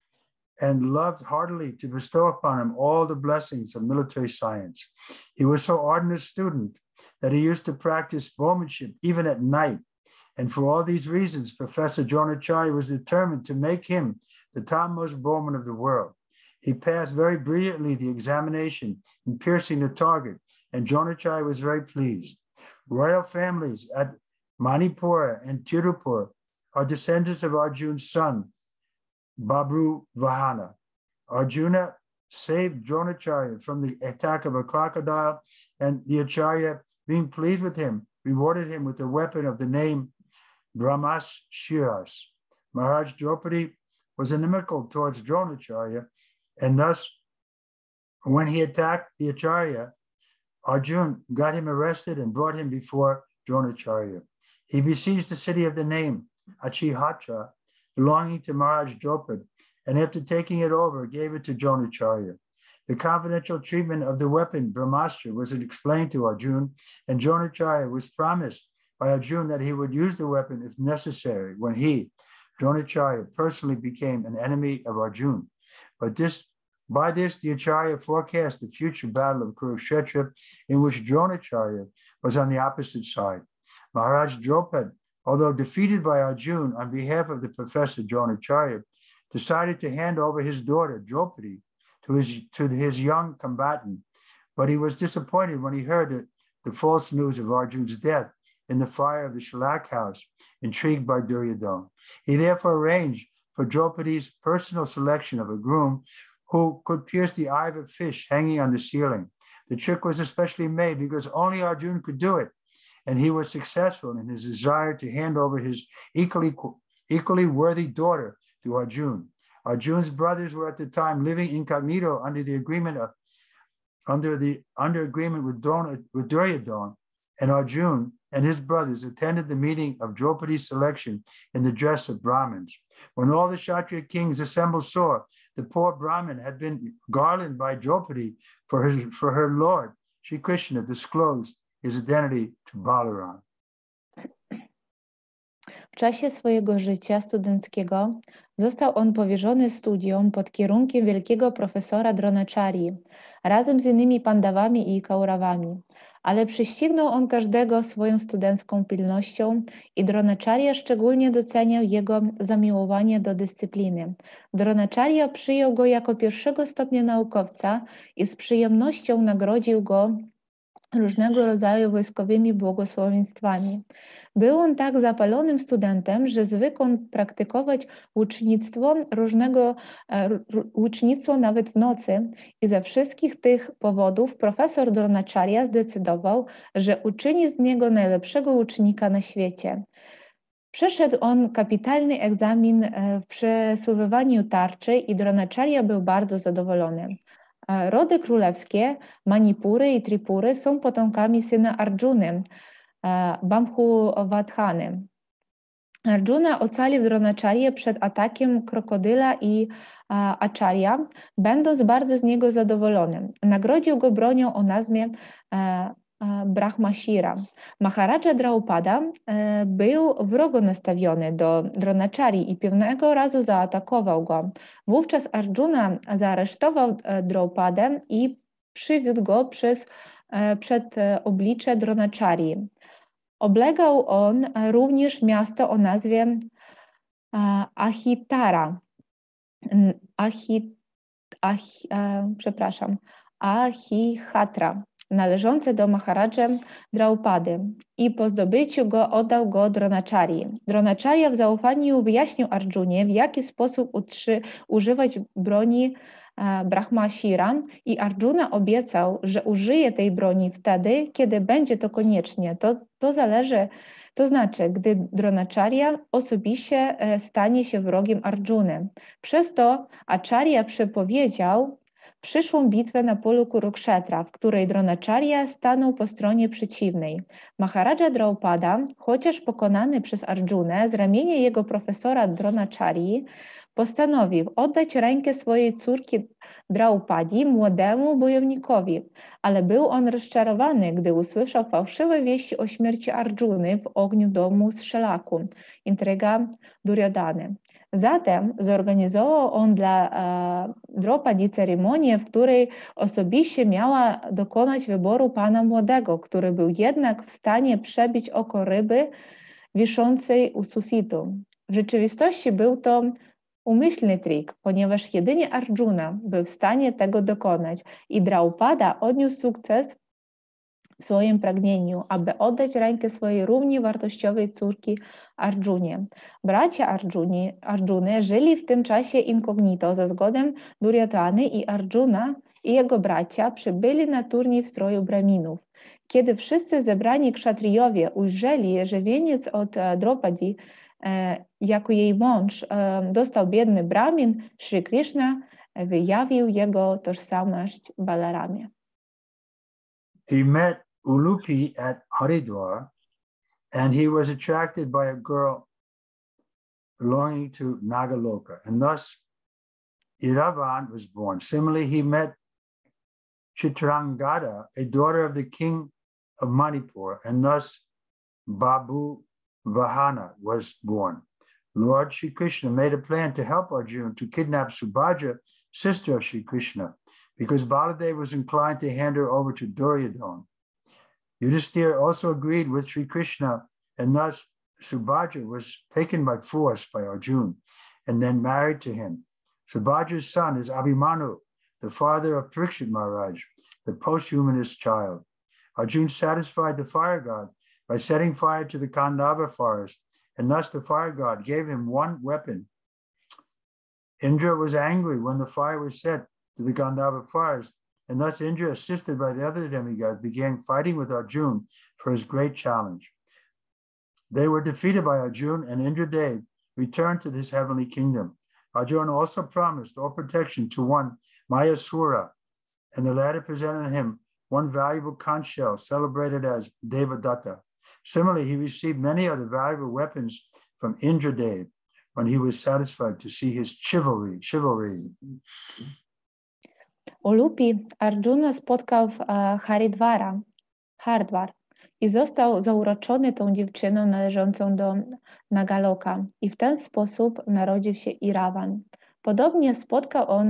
and loved heartily to bestow upon him all the blessings of military science. He was so ardent a student that he used to practice bowmanship even at night. And for all these reasons, Professor Dronacharya was determined to make him the topmost bowman of the world. He passed very brilliantly the examination in piercing the target, and Dronacharya was very pleased. Royal families at Manipura and Tirupur are descendants of Arjuna's son, Babhruvahana. Arjuna saved Dronacharya from the attack of a crocodile, and the Acharya, being pleased with him, rewarded him with a weapon of the name Brahmashiras. Maharaj Draupadi was inimical towards Dronacharya, and thus, when he attacked the Acharya, Arjuna got him arrested and brought him before Dronacharya. He besieged the city of the name Achihatra, belonging to Maharaj Draupadi, and after taking it over, gave it to Dronacharya. The confidential treatment of the weapon Brahmastra was explained to Arjuna, and Dronacharya was promised by Arjuna that he would use the weapon if necessary when he, Dronacharya, personally became an enemy of Arjuna. But this, by this, the Acharya forecast the future battle of Kurukshetra, in which Dronacharya was on the opposite side. Maharaj Draupadi, although defeated by Arjuna on behalf of the professor Dronacharya, decided to hand over his daughter Draupadi to his, to his young combatant. But he was disappointed when he heard the, the false news of Arjuna's death in the fire of the Shalak house, intrigued by Duryodhana. He therefore arranged for Draupadi's personal selection of a groom who could pierce the eye of a fish hanging on the ceiling. The trick was especially made because only Arjuna could do it, and he was successful in his desire to hand over his equally, equally worthy daughter to Arjuna. Arjuna's brothers were at the time living incognito under the agreement of, under the under agreement with, Dona, with Duryodhana, and Arjuna and his brothers attended the meeting of Draupadi's selection in the dress of Brahmins. When all the Kshatriya kings assembled saw the poor Brahmin had been garlanded by Draupadi for, his, for her lord, Shri Krishna disclosed his identity to Balaram. W czasie swojego życia studenckiego został on powierzony studiom pod kierunkiem wielkiego profesora Dronacharyi razem z innymi Pandawami i Kaurawami. ale prześcignął on każdego swoją studencką pilnością i Dronacharya szczególnie doceniał jego zamiłowanie do dyscypliny. Dronacharya przyjął go jako pierwszego stopnia naukowca i z przyjemnością nagrodził go różnego rodzaju wojskowymi błogosławieństwami. Był on tak zapalonym studentem, że zwykł on praktykować ucznictwo różnego ucznictwo nawet w nocy i ze wszystkich tych powodów profesor Dronacharya zdecydował, że uczyni z niego najlepszego ucznika na świecie. Przeszedł on kapitalny egzamin w przesuwywaniu tarczy i Dronacharya był bardzo zadowolony. Rody królewskie, Manipury i Tripury są potomkami syna Arjuny, Bamhuvatthany. Arjuna ocalił Dronacharyę przed atakiem krokodyla i Acharya, będąc bardzo z niego zadowolonym. Nagrodził go bronią o nazwie Brahmashira. Maharaja Draupada był wrogo nastawiony do Dronacharyi i pewnego razu zaatakował go. Wówczas Arjuna zaaresztował Draupadę i przywiódł go przez, przed oblicze Dronacharyi. Oblegał on również miasto o nazwie Ahitara, Ahi, Ahi, przepraszam, Ahihatra, należące do Maharadży Draupady i po zdobyciu go oddał go Dronacharyi. Dronacharya w zaufaniu wyjaśnił Arjunie, w jaki sposób utrzy, używać broni e, Brahmashira i Arjuna obiecał, że użyje tej broni wtedy, kiedy będzie to konieczne. To, to zależy, to znaczy, gdy Dronacharya osobiście e, stanie się wrogiem Arjuny. Przez to Acharya przepowiedział przyszłą bitwę na polu Kurukshetra, w której Dronacharya stanął po stronie przeciwnej. Maharaja Draupada, chociaż pokonany przez Arjunę z ramienia jego profesora Dronacharyi, postanowił oddać rękę swojej córki Draupadi młodemu bojownikowi, ale był on rozczarowany, gdy usłyszał fałszywe wieści o śmierci Arjuny w ogniu domu z szelaku, intryga Duryodhany. Zatem zorganizował on dla e, Draupadi ceremonię, w której osobiście miała dokonać wyboru pana młodego, który był jednak w stanie przebić oko ryby wiszącej u sufitu. W rzeczywistości był to umyślny trik, ponieważ jedynie Arjuna był w stanie tego dokonać i Draupada odniósł sukces w swoim pragnieniu, aby oddać rękę swojej równie wartościowej córki Arjunie. Bracia Arjuni, Arjuny żyli w tym czasie incognito za zgodą Duryodhany i Arjuna i jego bracia przybyli na turniej w stroju Brahminów. Kiedy wszyscy zebrani kszatrijowie ujrzeli, że wieniec od Draupadi e, jako jej mąż e, dostał biedny Brahmin, Shri Krishna wyjawił jego tożsamość Balaramie. He met Ulupi at Haridwar, and he was attracted by a girl belonging to Nagaloka, and thus Iravan was born. Similarly, he met Chitrangada, a daughter of the king of Manipur, and thus Babu Vahana was born. Lord Shri Krishna made a plan to help Arjuna to kidnap Subhadra, sister of Shri Krishna, because Baladev was inclined to hand her over to Duryodhana. Yudhisthira also agreed with Shri Krishna, and thus Subhadra was taken by force by Arjuna and then married to him. Subhadra's son is Abhimanyu, the father of Parikshit Maharaj, the posthumanist child. Arjuna satisfied the fire god by setting fire to the Kandava forest, and thus the fire god gave him one weapon. Indra was angry when the fire was set to the Gandhava forest, and thus Indra, assisted by the other demigods, began fighting with Arjuna for his great challenge. They were defeated by Arjuna, and Indradev returned to his heavenly kingdom. Arjuna also promised all protection to one Mayasura, and the latter presented him one valuable conch shell celebrated as Devadatta. Similarly, he received many other valuable weapons from Indradev when he was satisfied to see his chivalry. chivalry. Ulupi Arjuna spotkał w Haridwara, Hardwar i został zauroczony tą dziewczyną należącą do Nagaloka i w ten sposób narodził się Iravan. Podobnie spotkał on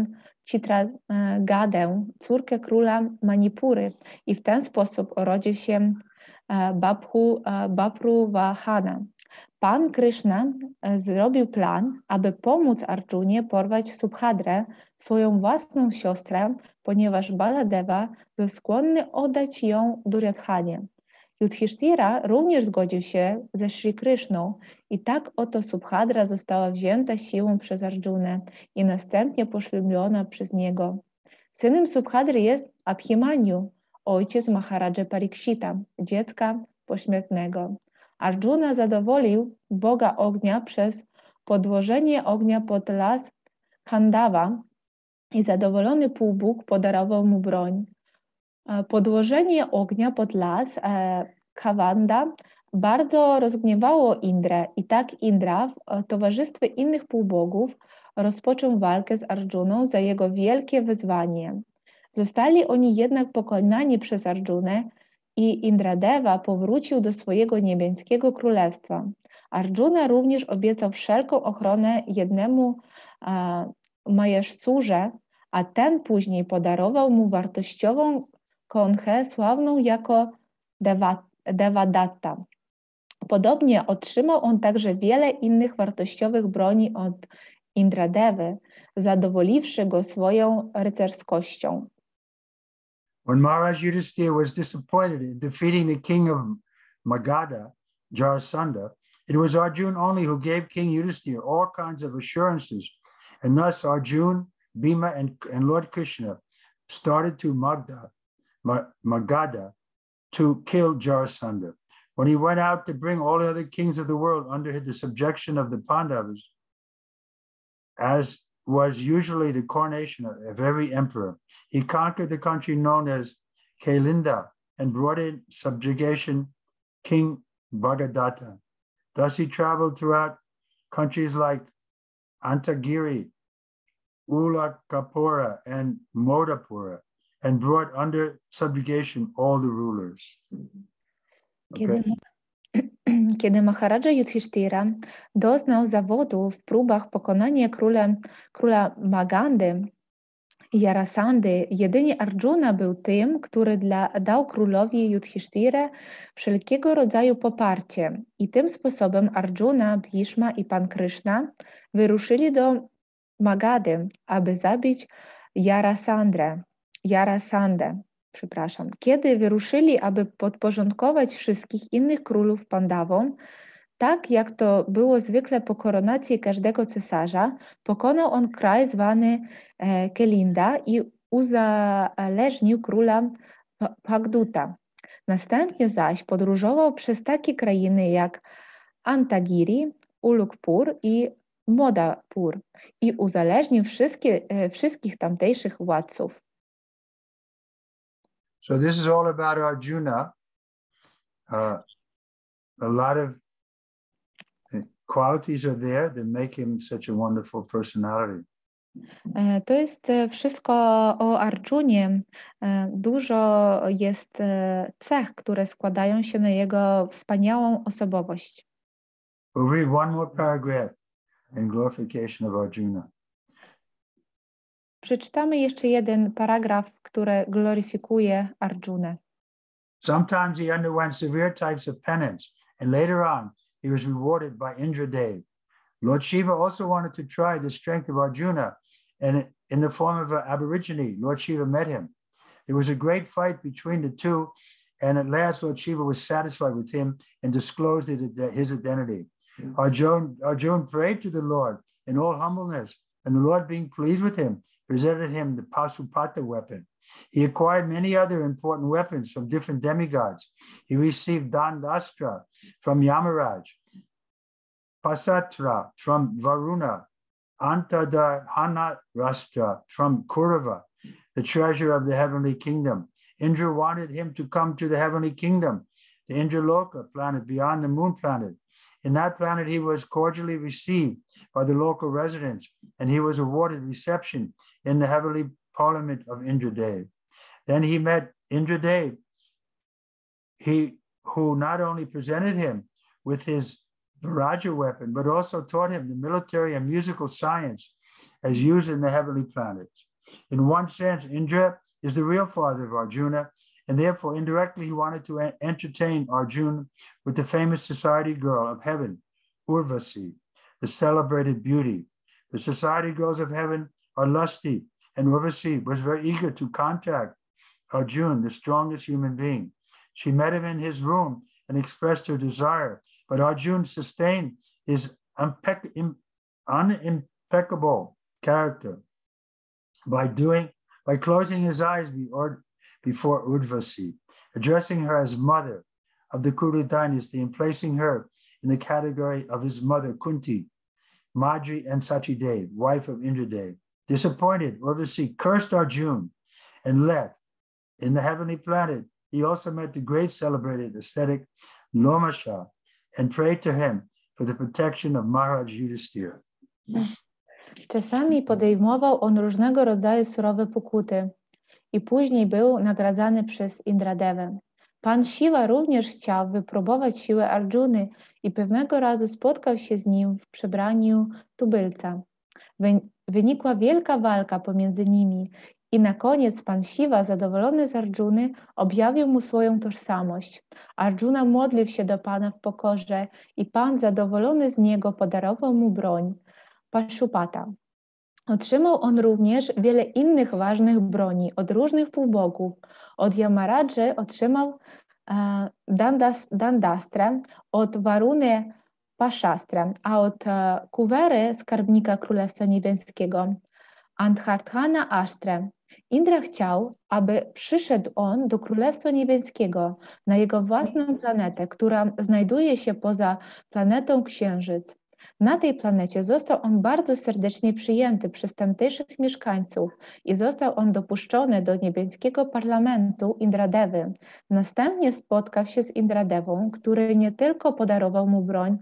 Chitragadę, córkę króla Manipury, i w ten sposób urodził się Babhu, Bapruvahana. Pan Krishna zrobił plan, aby pomóc Arjunie porwać Subhadrę, swoją własną siostrę, ponieważ Baladeva był skłonny oddać ją Duryodhanie. Yudhishthira również zgodził się ze Shri Krishną i tak oto Subhadra została wzięta siłą przez Arjunę i następnie poślubiona przez niego. Synem Subhadry jest Abhimanyu, ojciec Maharadży Parikshita, dziecka pośmiertnego. Arjuna zadowolił Boga ognia przez podłożenie ognia pod las Khandava i zadowolony półbóg podarował mu broń. Podłożenie ognia pod las e, Kavanda bardzo rozgniewało Indrę i tak Indra w towarzystwie innych półbogów rozpoczął walkę z Arjuną za jego wielkie wyzwanie. Zostali oni jednak pokonani przez Arjunę i Indradeva powrócił do swojego niebieskiego królestwa. Arjuna również obiecał wszelką ochronę jednemu e, majeszcurze, a ten później podarował mu wartościową konchę sławną jako Devadatta. Podobnie otrzymał on także wiele innych wartościowych broni od Indradevy, zadowoliwszy go swoją rycerskością. When Maharaj Yudhisthira was disappointed in defeating the king of Magadha, Jarasandha, it was Arjuna only who gave King Yudhisthira all kinds of assurances, and thus Arjuna, Bhima, and, and Lord Krishna started to Magda, Magadha to kill Jarasandha. When he went out to bring all the other kings of the world under the subjection of the Pandavas, as was usually the coronation of every emperor, he conquered the country known as Kalinda and brought in subjugation King Bhagadatta. Thus he traveled throughout countries like Antagiri, Ulakapura, and Modapura, and brought under subjugation all the rulers. Okay. Kiedy, kiedy Maharadża Yudhishthira doznał zawodu w próbach pokonania króla, króla Magandy i Jarasandy, jedynie Arjuna był tym, który dla, dał królowi Yudhishthirę wszelkiego rodzaju poparcie. I tym sposobem Arjuna, Bhishma i Pan Krishna wyruszyli do Magady, aby zabić Jarasandrę. Jarasandę, przepraszam. Kiedy wyruszyli, aby podporządkować wszystkich innych królów Pandawom, tak jak to było zwykle po koronacji każdego cesarza, pokonał on kraj zwany e, Kelinda i uzależnił króla Bhagduta. Następnie zaś podróżował przez takie krainy jak Antagiri, Ulukpur i Modapur i uzależnił wszystkie, e, wszystkich tamtejszych władców. So this is all about Arjuna. Uh, a lot of qualities are there that make him such a wonderful personality. To jest wszystko o Arjunie. Dużo jest cech, które składają się na jego wspaniałą osobowość. We'll read one more paragraph in glorification of Arjuna. Przeczytamy jeszcze jeden paragraf, który gloryfikuje Arjunę. Sometimes he underwent severe types of penance, and later on he was rewarded by Indradev. Lord Shiva also wanted to try the strength of Arjuna, and in the form of an aborigine, Lord Shiva met him. There was a great fight between the two, and at last Lord Shiva was satisfied with him and disclosed his identity. Arjuna, Arjuna prayed to the Lord in all humbleness, and the Lord, being pleased with him, presented him the Pasupata weapon. He acquired many other important weapons from different demigods. He received Dandastra from Yamaraj, Pasatra from Varuna, Antadarhanarastra from Kurava, the treasure of the heavenly kingdom. Indra wanted him to come to the heavenly kingdom, the Indraloka planet beyond the moon planet. In that planet, he was cordially received by the local residents, and he was awarded reception in the heavenly parliament of Indradev. Then he met Indradev, he, who not only presented him with his Viraja weapon, but also taught him the military and musical science as used in the heavenly planets. In one sense, Indra is the real father of Arjuna, and therefore indirectly he wanted to entertain Arjuna with the famous society girl of heaven, Urvasi, the celebrated beauty. The society girls of heaven are lusty, and Urvasi was very eager to contact Arjuna, the strongest human being. She met him in his room and expressed her desire, but Arjuna sustained his unimpeccable character by doing, by closing his eyes before Urvasi, addressing her as mother of the Kuru dynasty and placing her in the category of his mother Kunti, Madri and Sachidev, wife of Indradev. Disappointed, Urvasi cursed Arjuna and left. In the heavenly planet, he also met the great celebrated ascetic Lomasha and prayed to him for the protection of Maharaj Yudhisthira. Czasami podejmował on różnego rodzaju surowe pokuty i później był nagradzany przez Indradewę. Pan Siwa również chciał wypróbować siłę Arjuny i pewnego razu spotkał się z nim w przebraniu tubylca. Wynikła wielka walka pomiędzy nimi i na koniec pan Siwa, zadowolony z Arjuny, objawił mu swoją tożsamość. Arjuna modlił się do Pana w pokorze i Pan, zadowolony z niego, podarował mu broń, Pashupata. Otrzymał on również wiele innych ważnych broni od różnych półbogów. Od Yamaradży otrzymał e, dandas, Dandastrę, od Waruny Pashastrę, a od e, Kuwery, skarbnika Królestwa Niebieskiego, Antharthana Ashtrę. Indra chciał, aby przyszedł on do Królestwa Niebieskiego, na jego własną planetę, która znajduje się poza planetą Księżyc. Na tej planecie został on bardzo serdecznie przyjęty przez tamtejszych mieszkańców i został on dopuszczony do niebieskiego parlamentu Indradewy. Następnie spotkał się z Indradewą, który nie tylko podarował mu broń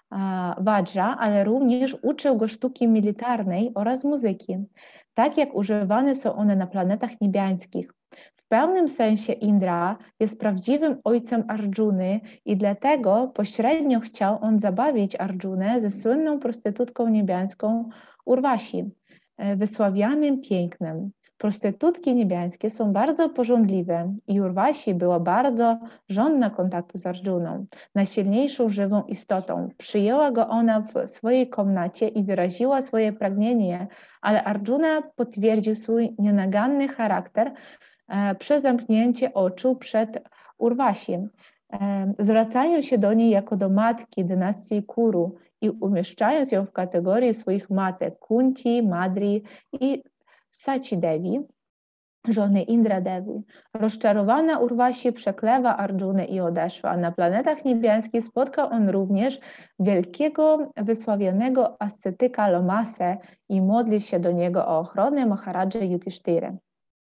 Vajra, ale również uczył go sztuki militarnej oraz muzyki, tak jak używane są one na planetach niebiańskich. W pewnym sensie Indra jest prawdziwym ojcem Arjuny i dlatego pośrednio chciał on zabawić Arjunę ze słynną prostytutką niebiańską Urwasi, wysławianym pięknem. Prostytutki niebiańskie są bardzo pożądliwe i Urwasi była bardzo żądna kontaktu z Arjuną, najsilniejszą żywą istotą. Przyjęła go ona w swojej komnacie i wyraziła swoje pragnienie, ale Arjuna potwierdził swój nienaganny charakter e, przez zamknięcie oczu przed Urwasi, e, zwracając się do niej jako do matki dynastii Kuru i umieszczając ją w kategorii swoich matek Kunti, Madri i Sachidevi, żony Indradevi. Rozczarowana Urwasi przeklewa Arjunę i odeszła. Na planetach niebiańskich spotkał on również wielkiego, wysławionego ascetyka Lomasę i modlił się do niego o ochronę Maharadży Yudhishthira.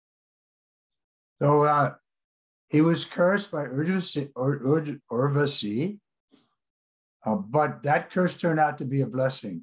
So uh, he was cursed by Urvasi, Ur, Ur, Urvasi uh, but that curse turned out to be a blessing.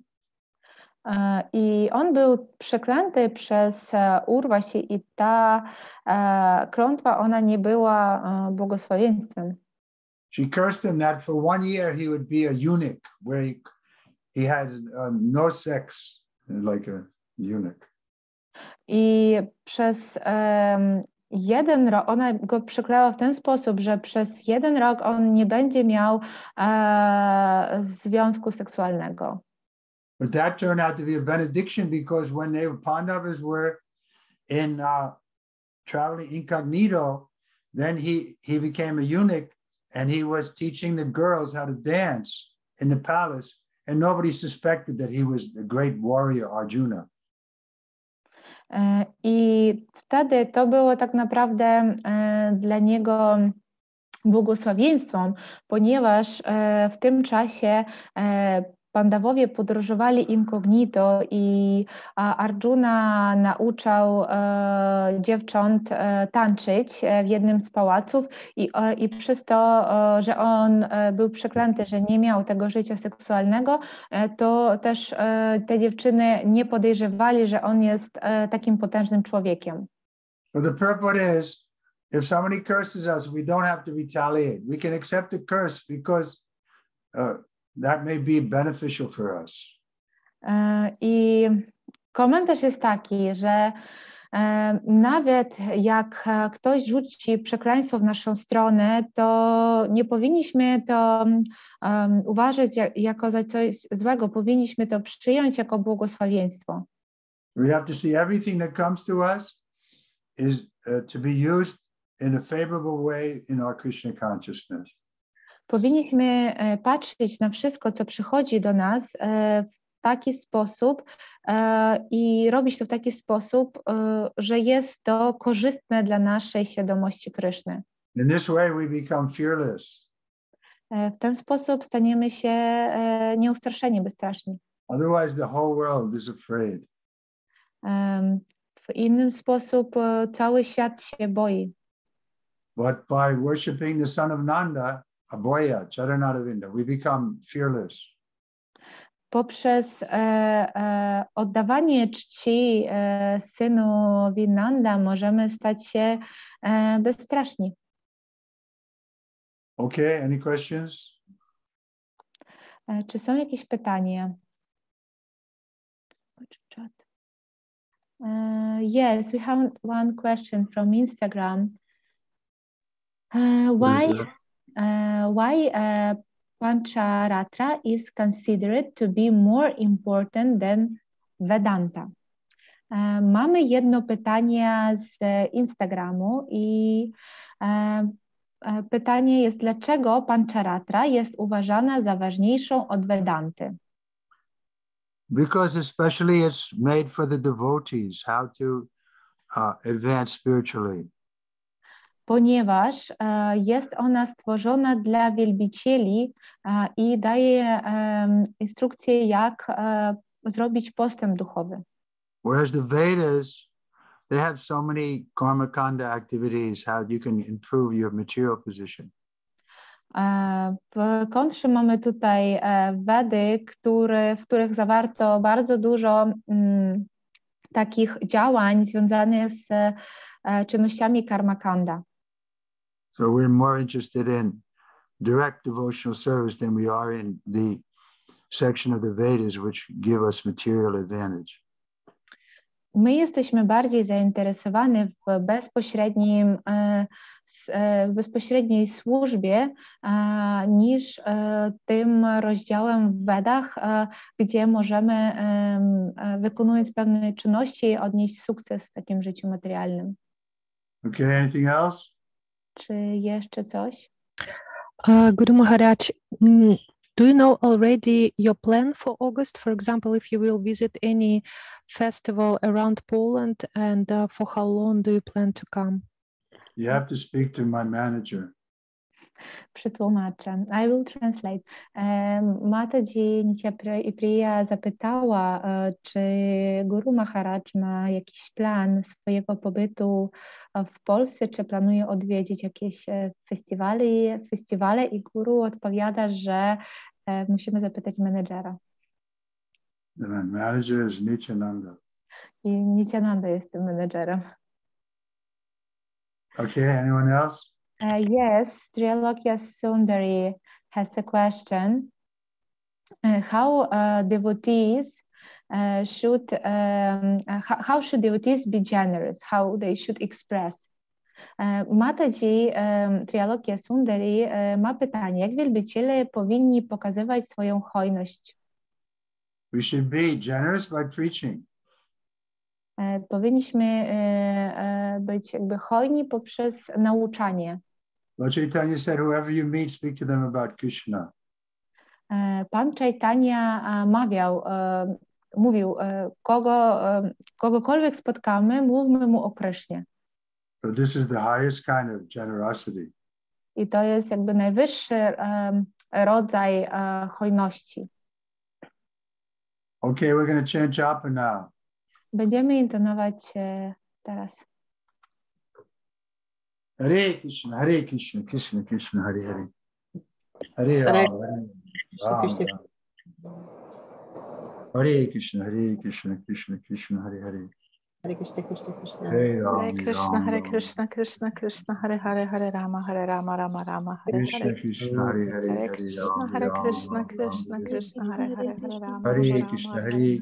I on był przeklęty przez Urwasi i ta e, klątwa, ona nie była e, błogosławieństwem. She cursed him that for one year he would be a eunuch, where he, he had uh, no sex, like a eunuch. I przez um, jeden rok, ona go przykleła w ten sposób, że przez jeden rok on nie będzie miał e, związku seksualnego. But that turned out to be a benediction because when they were Pandavas were in uh, traveling incognito, then he, he became a eunuch and he was teaching the girls how to dance in the palace, and nobody suspected that he was the great warrior Arjuna. I wtedy to było tak naprawdę dla niego błogosławieństwem, ponieważ w tym czasie Pandawowie podróżowali incognito i Arjuna nauczał e, dziewcząt e, tańczyć w jednym z pałaców i, e, i przez to, e, że on e, był przeklęty, że nie miał tego życia seksualnego, e, to też e, te dziewczyny nie podejrzewali, że on jest e, takim potężnym człowiekiem. So the purport is, if somebody curses us, we don't have to retaliate. We can accept the curse because uh, that may be beneficial for us. I komentarz jest taki, że Nawet jak ktoś rzuci przekleństwo w naszą stronę, to nie powinniśmy to um, uważać jak, jako za coś złego, powinniśmy to przyjąć jako błogosławieństwo. We have to see everything that comes to us is uh, to be used in a favorable way in our Krishna consciousness. Powinniśmy patrzeć na wszystko, co przychodzi do nas w taki sposób i robić to w taki sposób, że jest to korzystne dla naszej świadomości Kryszny. In this way we become fearless. W ten sposób staniemy się nieustraszeni, bezstraszni. Otherwise the whole world is afraid. W innym sposób cały świat się boi. But by worshiping the son of Nanda, Abhoya, Charanaravinda, we become fearless. Poprzez e, e, oddawanie czci e, synowi Nanda możemy stać się e, bezstraszni. Okay, any questions? E, czy są jakieś pytania? Uh, yes, we have one question from Instagram. Uh, why, uh, why uh, Pancharatra is considered to be more important than Vedanta? Uh, mamy jedno pytanie z Instagramu i uh, uh, pytanie jest, dlaczego Pancharatra jest uważana za ważniejszą od Vedanty? Because especially it's made for the devotees, how to uh, advance spiritually. Ponieważ uh, jest ona stworzona dla wielbicieli uh, i daje um, instrukcje, jak uh, zrobić postęp duchowy. Whereas the Vedas, they have so many karma kanda activities, how you can improve your material position. W kontrze mamy tutaj Wedy, który, w których zawarto bardzo dużo mm, takich działań związanych z e, czynnościami karma kanda. So we're more interested in direct devotional service than we are in the section of the Vedas which give us material advantage. My jesteśmy bardziej zainteresowani w bezpośrednim, w bezpośredniej służbie niż tym rozdziałem w Wedach, gdzie możemy, wykonując pewne czynności, odnieść sukces w takim życiu materialnym. Okay, anything else? Czy jeszcze coś? Uh, Guru Maharaj, mm, do you know already your plan for August? For example, if you will visit any festival around Poland, and uh, for how long do you plan to come? You have to speak to my manager. Przetłumaczę. I will translate. Mataji Nitya Priya zapytała, czy Guru Maharaj ma jakiś plan swojego pobytu w Polsce, czy planuje odwiedzić jakieś festiwale, festiwale i Guru odpowiada, że musimy zapytać menedżera. The manager is Nityananda. I Nityananda jest tym menedżerem. Okay, anyone else? Uh, yes, Trilokya Sundari has a question. Uh, how uh, devotees uh, should, um, uh, how, how should devotees be generous? How they should express? Uh, Mataji um, Trilokya Sundari uh, ma pytanie, jak wielbiciele powinni pokazywać swoją hojność? We should be generous by preaching. Uh, powinniśmy uh, uh, być jakby hojni poprzez nauczanie. Lord Chaitanya said, whoever you meet, speak to them about Krishna. Pan Chaitanya mawiał, mówił, kogo, kogokolwiek spotkamy, mówmy mu o Krysznie. So this is the highest kind of generosity. I to jest jakby najwyższy rodzaj hojności. Okay, we're going to chant japa now. Będziemy intonować teraz. Hare Krishna, Hare Krishna, Krishna Krishna, Hare Hare. Hare Ram, Hare Ram. Hare Krishna, Hare Krishna, Krishna Krishna, Hare Hare. Hare Krishna, Krishna Krishna. Hare Ram, Hare Krishna, Hare Krishna, Krishna Krishna, Hare Hare, Hare Rama, Hare Rama, Rama Rama, Hare Krishna Hare. Krishna, Hare Hare, Hare Krishna, Hare Krishna, Krishna Krishna, Hare Hare, Hare Rama, Hare Rama Krishna, Rama. Hare Krishna,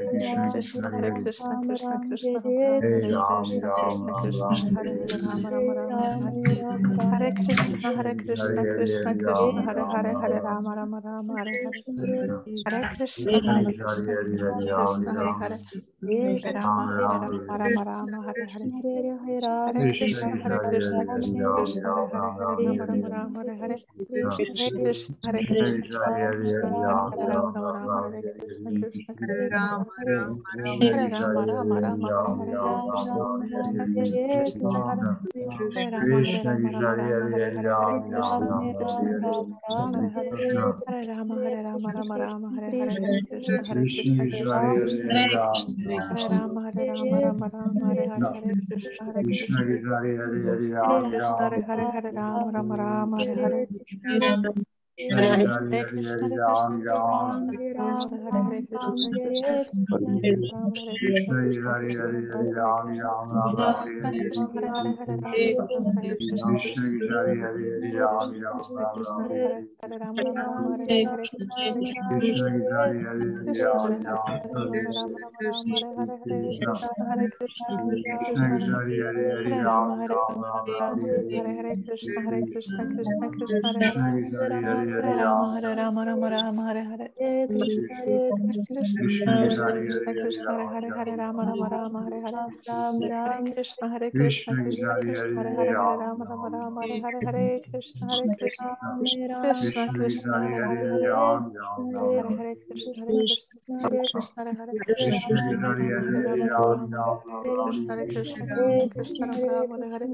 Krishna Hare Krishna Krishna Krishna Hare Krishna Krishna Krishna Hare Hare Rama Rama Rama Hare Krishna Hare Krishna Krishna Krishna Hare Hare Hare Rama Rama Rama Hare Hare Hare Krishna Hare Krishna Krishna Hare Hare Hare Rama Hare Rama Rama Rama Hare Hare Hare Krishna Hare Krishna Krishna Krishna Hare Hare Hare Rama Rama Rama Hare Hare Hare Krishna Hare Krishna Krishna Hare Rama Rama Rama Hare Krishna Krishna Krishna Hare Rama Rama Rama Hare Hare Hare Krishna Krishna Krishna Krishna Hare Hare Rama Hare Rama Rama Rama Hare Hare Hare Krishna Krishna Krishna Hare Hare Hare Rama Hare Rama Rama Rama Hare Hare Hare Krishna Hare Krishna Krishna Krishna Hare Rama Hare Rama Rama Rama Hare Hare Hare Krishna Hare Krishna Hare Krishna Hare Hare Hare Rama Rama Rama Hare Hare Hare Krishna Hare Krishna Krishna Rama Hare Hare Krishna Krishna Rama Hare Krishna Krishna Krishna Rama Krishna Hare Hare Hare Rama Rama Hare Krishna Krishna Krishna Krishna Hare Hare Hare Rama Rama Rama Hare Hare Krishna Krishna Krishna Hare Hare Rama Rama Rama Rama Hare Hare Hare Krishna Hare Krishna Krishna Krishna Hare Rama Hare Rama Rama Hare Hare Krishna Hare Krishna Krishna Krishna Hare Hare Hare Rama Hare Rama Rama Rama Hare Hare Krishna Krishna Krishna Krishna Krishna Hare Hare Hare Rama Rama Rama Hare Hare Hare Krishna Hare Krishna Krishna Krishna Hare Hare Hare Rama Rama Rama Hare Hare Hare Krishna Hare Krishna Krishna Krishna Hare Hare Hare Hare Hare Krishna Hare Krishna Krishna Hare Hare Krishna Krishna Hare Hare Rama Rama Hare Krishna Hare Krishna Krishna Rama Hare Hare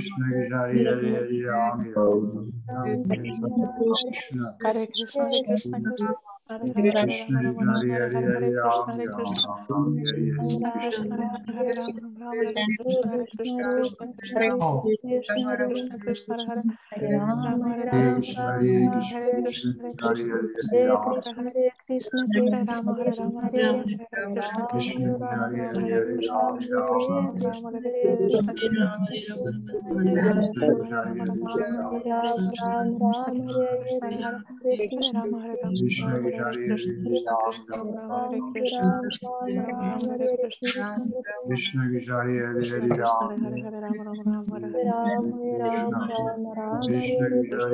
Hare Krishna Hare Krishna Krishna Hare Hare Hare Rama Rama Rama Hare Hare Hare Krishna Hare Krishna Krishna Krishna Hare Hare Rama Rama Hare Krishna Hare Krishna Krishna Krishna Krishna Hare Krishna Krishna Hare Hare Rama Hare Rama Hare Krishna Hare Krishna Krishna Hare Hare Hare Rama Hare Rama Hare Hare Krishna Krishna Rama Hare Krishna Krishna Krishna Rama Hare Krishna Krishna Rama Rama Hare Krishna Krishna Hare Hare Hare Rama Hare Rama Hare Krishna Krishna Krishna Rama Hare Krishna Rama Rama Hare Krishna Krishna Krishna Hare Hare Krishna Hare Hare Rama Rama Rama Hare Hare Krishna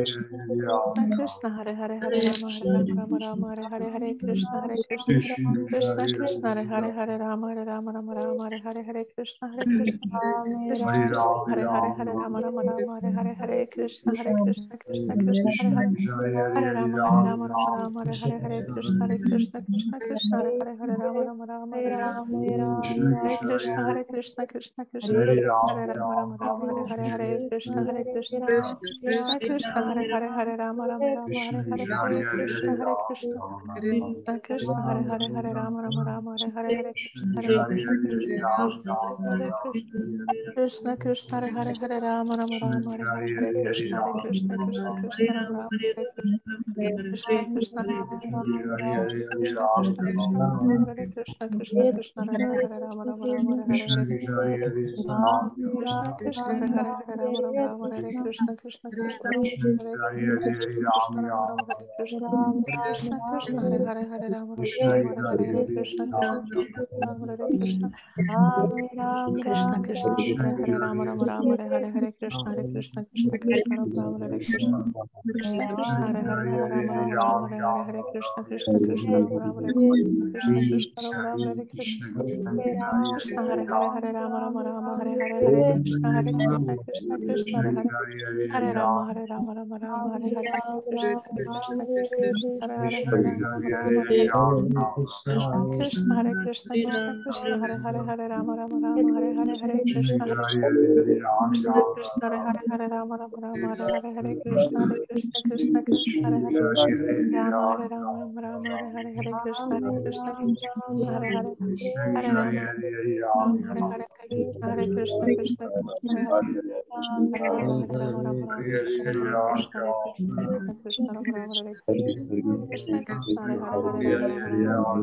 Krishna Hare Hare Hare Rama Hare Rama Rama Hare Hare Hare Krishna Hare Krishna Krishna Krishna Hare Hare Hare Rama Hare Rama Rama Rama Hare Hare Hare Krishna Hare Krishna Krishna Hare Hare Hare Rama Rama Rama Hare Hare Hare Krishna Hare Krishna Krishna Krishna Hare Hare Hare Rama Hare Rama Rama Rama Hare Hare Hare Krishna Hare Krishna Krishna Krishna Hare Hare Hare Rama Rama Rama Hare Hare Krishna Hare Krishna Krishna Krishna Hare Rama Rama Rama Hare Hare Hare Krishna Hare Krishna Krishna Krishna Hare Hare Hare Rama Rama Rama Hare Hare Hare Krishna Hare Krishna Krishna Krishna Hare Hare Hare Rama Rama Rama Hare Hare Hare Krishna Hare Krishna Hare Krishna Krishna Krishna Hare Hare Hare Rama Rama Rama Hare Hare Hare Krishna Hare Krishna Krishna Krishna Rama Rama Hare Krishna Krishna Hare Krishna Krishna Hare Krishna Krishna Krishna Hare Hare Hare Rama Rama Rama Hare Hare Hare Krishna Krishna Hare Hare Hare Rama Rama Rama Hare Krishna Krishna Krishna Hare Krishna Rama Hare Krishna Krishna Krishna Hare Hare Hare Rama Rama Rama Hare Hare Krishna Krishna Rama Hare Krishna Krishna Krishna Hare Hare Rama Rama Rama Hare Hare Hare Krishna Hare Krishna Krishna Krishna Rama Rama Hare Krishna Krishna Krishna Hare Hare Hare Rama Rama Rama Hare Hare Hare Krishna Krishna Krishna Rama Rama Hare Krishna Krishna Rama Rama Hare Krishna Krishna Hare Hare Hare Rama Rama Rama Hare Hare Hare Krishna Hare Krishna Krishna Krishna Hare Hare Hare Rama Hare Rama Rama Rama Hare Hare Krishna Krishna Krishna Krishna Hare Hare Hare Rama Rama Hare Krishna Krishna Hare Krishna Krishna Krishna Hare Hare Hare Rama Rama Rama Hare Hare Hare Krishna Hare Krishna Krishna Hare Hare Hare Rama Rama Rama Hare Hare Hare Krishna Hare Krishna Krishna Krishna Hare Hare Rama Hare Rama Rama Rama Hare Hare Hare Krishna Hare Krishna Krishna Hare Hare Hare Rama Rama Hare Hare Krishna Hare Krishna Krishna Krishna Hare Hare Hare Rama Hare Rama Rama Rama Hare Krishna Hare Krishna Krishna Rama Rama Hare Krishna Krishna Hare Hare Hare Rama Rama Rama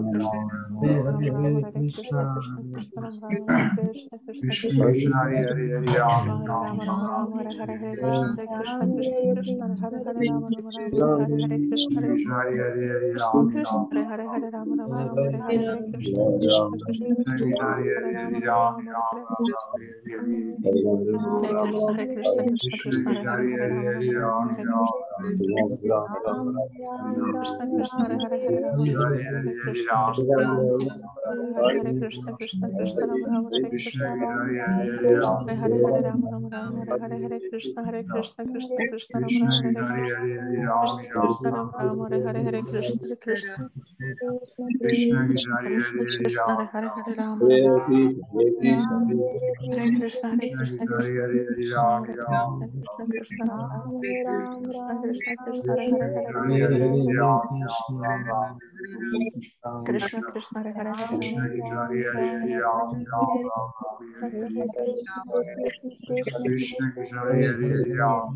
Hare Krishna Krishna Krishna Rama Rama Hare Krishna Krishna Krishna Hare Rama Rama Rama Hare Hare Hare Krishna Krishna Krishna Krishna Hare Hare Rama Rama Rama Hare Hare Krishna Hare Hare Hare Rama Rama Rama Hare Hare Krishna Krishna Krishna Krishna Rama Hare Rama Rama Rama Hare Hare Krishna Krishna Krishna Hare Hare Hare Rama Rama Rama Hare Krishna Krishna Hare Hare Hare Rama Krishna Krishna Krishna Hare Krishna Krishna Krishna Rama Rama Hare Krishna Hare Hare Hare Rama Rama Rama Hare Hare Hare Krishna Hare Krishna Krishna Krishna Rama Rama Hare Krishna Krishna Rama Rama Hare Hare Hare Krishna Krishna Krishna Krishna Krishna Hare Hare Hare Rama Hare Rama Krishna, Hare Krishna Hare Krishna Krishna Krishna Hare Krishna Krishna Rama Krishna Krishna Krishna Hare Hare Hare Rama Krishna Krishna Hare Hare Hare Rama Krishna Krishna Hare Hare Ram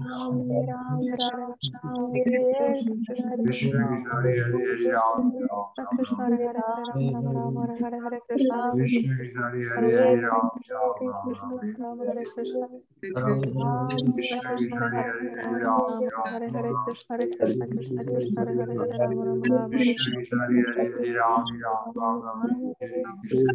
Krishna Krishna Hare Hare Ram Krishna Hare Hare Hare Rama Rama Rama Hare Hare Hare Krishna Krishna Krishna Hare Hare Ram Krishna Rama Hare Krishna Krishna Krishna Krishna Hare Hare Hare Hare Rama Ram Hare Hare Krishna Hare Krishna Krishna Krishna Hare Hare Hare Rama Rama Rama Hare Krishna Krishna Hare Hare Ram Ram Ram Ram Hare Krishna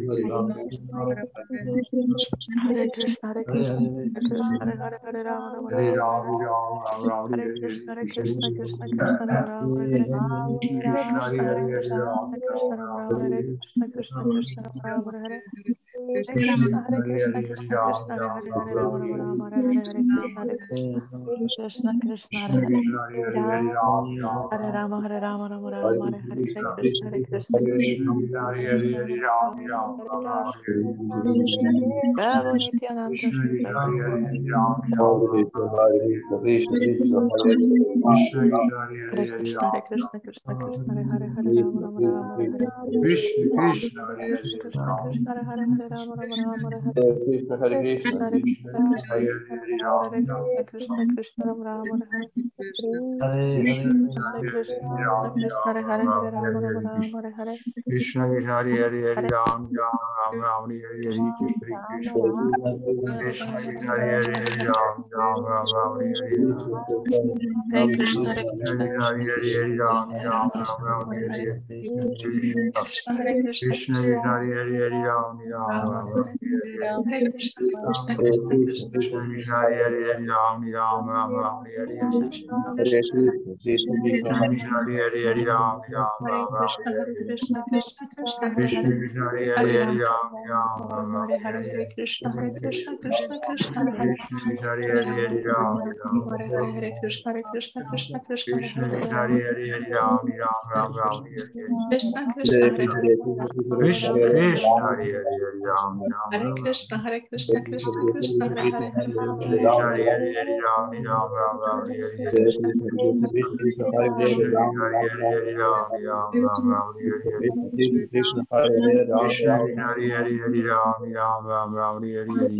Hare Krishna Hare Krishna Krishna Hare Hare Hare Rama Rama Hare Rama Ram Ram Ram Ram Hare Krishna Hare Krishna Krishna Krishna Rama Rama Hare Krishna Krishna Hare Hare Hare Krishna Ram Krishna Ram Rama Ram Rama Hare Hare Krishna Krishna Krishna Rama Rama Hare Hare Krishna Krishna Hare Hare Krishna Hare Krishna Ram Krishna Hare Ram Hare Ram Hare Ram Rama Rama Hare Rama Hare Hare Hare Krishna Hare Krishna Krishna Krishna Hare Krishna Hare Krishna Hare Hare Ram Ram Hare Ram Rama Hare Rama Rama Rama Hare Hare Hare Krishna Hare Krishna Krishna Krishna Krishna Hare Hare Ram Ram Ram Ram Hare Prabhu Nityananda Krishna Shri Krishna Hare Prabhupada Hare Ram Ram Ram Ram Krishna, Krishna, Krishna Krishna Hare Hare Hare Krishna Hare Ram Krishna Krishna Krishna Hare Hare Hare Rama Rama Rama Hare Hare Krishna Krishna Hare Krishna Hare Krishna Ram Krishna Hare Hare Hare Rama Rama Rama Hare Hare Hare Krishna, Hare Krishna, Krishna Hare Krishna Krishna Krishna Hare Krishna Hare Rama Ram Hare Ram Krishna Krishna Krishna Rama Rama Hare Hare Krishna Krishna Krishna Hare Hare Krishna Hare Ram Krishna Ram Hare Ram Hare Ram Hare Hare Rama Rama Hare Rama Hare Hare Krishna Krishna Hare Hare Hare Hare Ram Ram Ram Ram Hare Hare Krishna Krishna Hare Krishna Rama Krishna Hare Hare Rama Hare Hare Hare Ram Ram Ram Ram Hare Hare Hare Krishna Hare Krishna Krishna Krishna Hare Krishna Hare Krishna Hare Krishna Ram Hare Ram Rama Ram Rama Ram Rama Hare Hare Hare Hare Krishna Krishna Hare Krishna Krishna Krishna Krishna Hare Hare Hare Ram Ram Rama Ram Ram Hare Hare Hare Hare Krishna Krishna Hare Krishna Krishna, Krishna Krishna Krishna, Krishna Hare Hare Hare Ram Ram Ram Ram Hare Hare Hare Krishna Krishna, Krishna, Krishna, Krishna Krishna Hare Hare Hare Ram Ram Hare Ram Ram Krishna Hare Hare Hare Krishna Krishna Krishna Hare Krishna Hare Krishna Hare Hare Hare Hare Rama Ram Ram Ram Rama Ram Hare Hare Hare Hare Hare Krishna Hare Krishna Krishna Krishna Hare Hare Krishna Krishna Hare Hare Hare Rama Hare Rama Ram Ram Rama Hare Hare Hare Krishna Hare Krishna Krishna Krishna Hare Krishna Hare Hare Krishna Rama Hare Hare Hare Ram Ram Ram Ram Hare Hare Krishna Krishna Hare Hare Krishna, Hare Hare Krishna, Hare Krishna, Krishna Rama Hare Rama Krishna Rama Hare Hare Hare Ram Ram Hare Ram Krishna Hare Krishna Krishna, Krishna Hare Krishna Krishna, Hare Krishna, Hare Hare Hare Krishna Ram, Hare Hare Hare Ram Ram Ram Ram Hare Hare Hare Krishna Krishna, Krishna, Krishna, Hare Krishna Hare Krishna Ram, Hare Ram, Hare Ram, Hare Ram Ram Ram Ram Hare Hare Krishna, Krishna, Krishna, Hare Hare Ram, Krishna Ram, Krishna Ram, Hare Hare Hare Ram Ram Ram Ram Hare Hare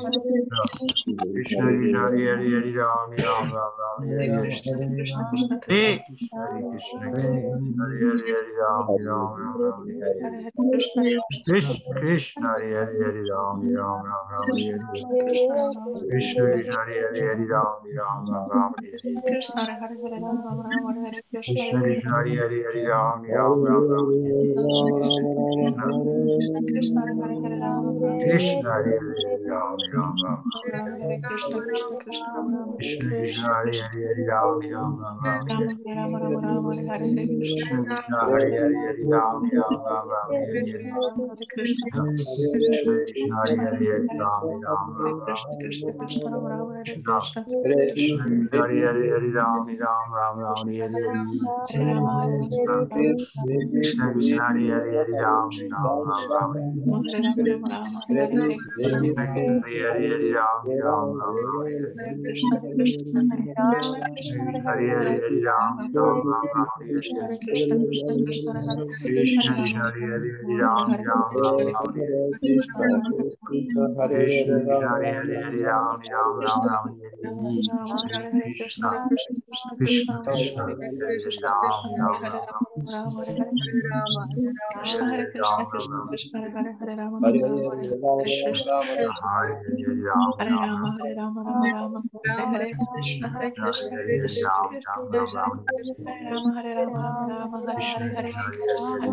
Krishna Krishna Hare Hare Hare Ram Ram Ram Ram Hare Hare Hare Krishna Hare Krishna Krishna Krishna Hare Krishna Hare Krishna Krishna Hare Hare Hare Ram Ram Ram Ram Hare Hare Hare Hare Krishna Hare Krishna Krishna Krishna Hare Hare Hare Ram Ram Ram Ram Hare Krishna Hare Krishna Krishna Rama Krishna Krishna Hare Hare Hare Ram Ram Ram Ram Hare Hare Krishna Hare Hare Hare Rama Rama Rama Hare Hare Krishna Hare Krishna Krishna Krishna Hare Hare Hare Ram Hare Ram Ram Ram Hare Hare Krishna Krishna Krishna Hare Hare Hare Rama Rama Krishna Hare Hare Ram Ram Ram Rama Hare Krishna Krishna Krishna Rama Rama Hare Krishna Krishna Krishna Hare Krishna Hare Hare Ram Ram Ram Ram Hare Rama Hare Hare Rama Rama Rama Hare Hare Hare Krishna Krishna Krishna Hare Hare Hare Ram Ram Ram Ram Hare Hare Rama Hare Krishna Krishna Krishna Hare Krishna Hare Hare Hare Hare Ram Ram Hare Ram Ram Krishna Krishna Krishna Rama Rama Hare Krishna Krishna Krishna Krishna Hare Hare Hare Ram Ram Ram Ram Hare Hare Hare Rama Hare Rama Krishna Krishna Hare Hare Hare Ram Ram Ram Ram Hare Rama Rama Rama Hare Hare Hare Krishna Krishna Krishna Hare Hare Hare Ram Ram Ram Ram Hare Hare Hare Krishna Hare Krishna Hare Krishna Krishna Krishna Hare Krishna Hare Hare Hare Hare Hare Ram Ram Ram Ram Hare Krishna Hare Hare Krishna Krishna Krishna Hare Hare Hare Krishna Rama Krishna Hare Rama Hare Hare Hare Ram Hare Ram Krishna Ram Hare Ram Hare Hare Krishna Rama Hare Krishna Krishna Hare Hare Hare Ram Ram Ram Krishna Ram Hare Rama Hare Rama Hare Hare Krishna Krishna Hare Krishna Krishna Krishna Krishna Rama Krishna Hare Hare Hare Hare Krishna Ram Krishna Ram Hare Ram Rama Rama Hare Hare Krishna Hare Hare Krishna Ram Ram Krishna Ram Krishna Hare Hare Rama Rama Rama Hare Hare Krishna Hare Rama, Hare Rama, Rama Rama, Hare Hare Krishna, Hare Krishna, Krishna Krishna, Hare Rama, Hare Rama, Rama Rama, Hare Hare, Hare Krishna, Hare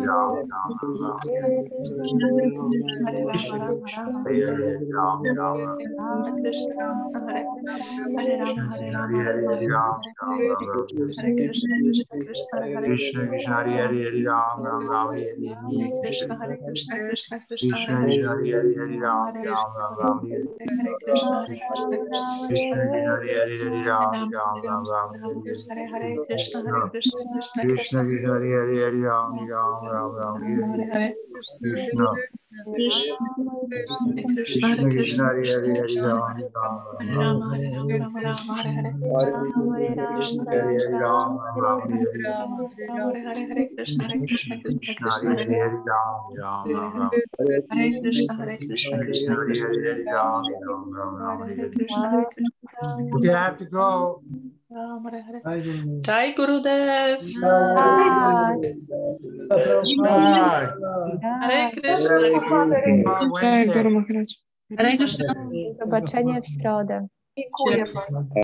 Hare Rama, Rama Rama, Hare Krishna, Hare Hare Rama, Hare Rama, Rama Rama, Hare Krishna, Krishna Krishna, Hare Krishna Krishna Hare Hare Hare Ram Ram Ram Hare Hare Hare Krishna, Hare Krishna, Krishna Krishna, Krishna Hare Krishna Hare Hare Hare Ram Hare Ram Ram Ram Hare Hare Hare Krishna, Hare Krishna, Krishna Krishna Krishna Hare Hare Hare Ram Ram, Ram Ram, Ram Ram Hare Ram, Hare Hare Hare Krishna, Hare Krishna Krishna, Krishna Krishna Krishna, Krishna Hare Hare Hare Ram Ram, Ram Ram Ram Hare Ram, Hare Hare Hare Krishna Krishna, Hare Krishna Krishna Krishna, Hare Krishna Hare Hare Krishna, Ram Ram Ram Hare Ram Rama, Hare Rama, Rama Rama, Hare Hare Krishna Hare Hare Ram Ram Ram Hare Hare Ram, Hare Hare Hare Krishna, Hare Krishna, Krishna Krishna Krishna Krishna, Hare Hare Hare Hare Ram Ram Hare Ram Hare Ram Hare Krishna, Hare Krishna Krishna, Krishna Krishna Hare Krishna, Hare Hare Ram Ram Ram Ram Hare Hare Hare Hare Krishna, Hare Krishna, Okay, I have to go. Ram, Hare Hare. Jai Gurudev. Bye. Hare Krishna. Bye Wednesday. Do zobaczenia w środę.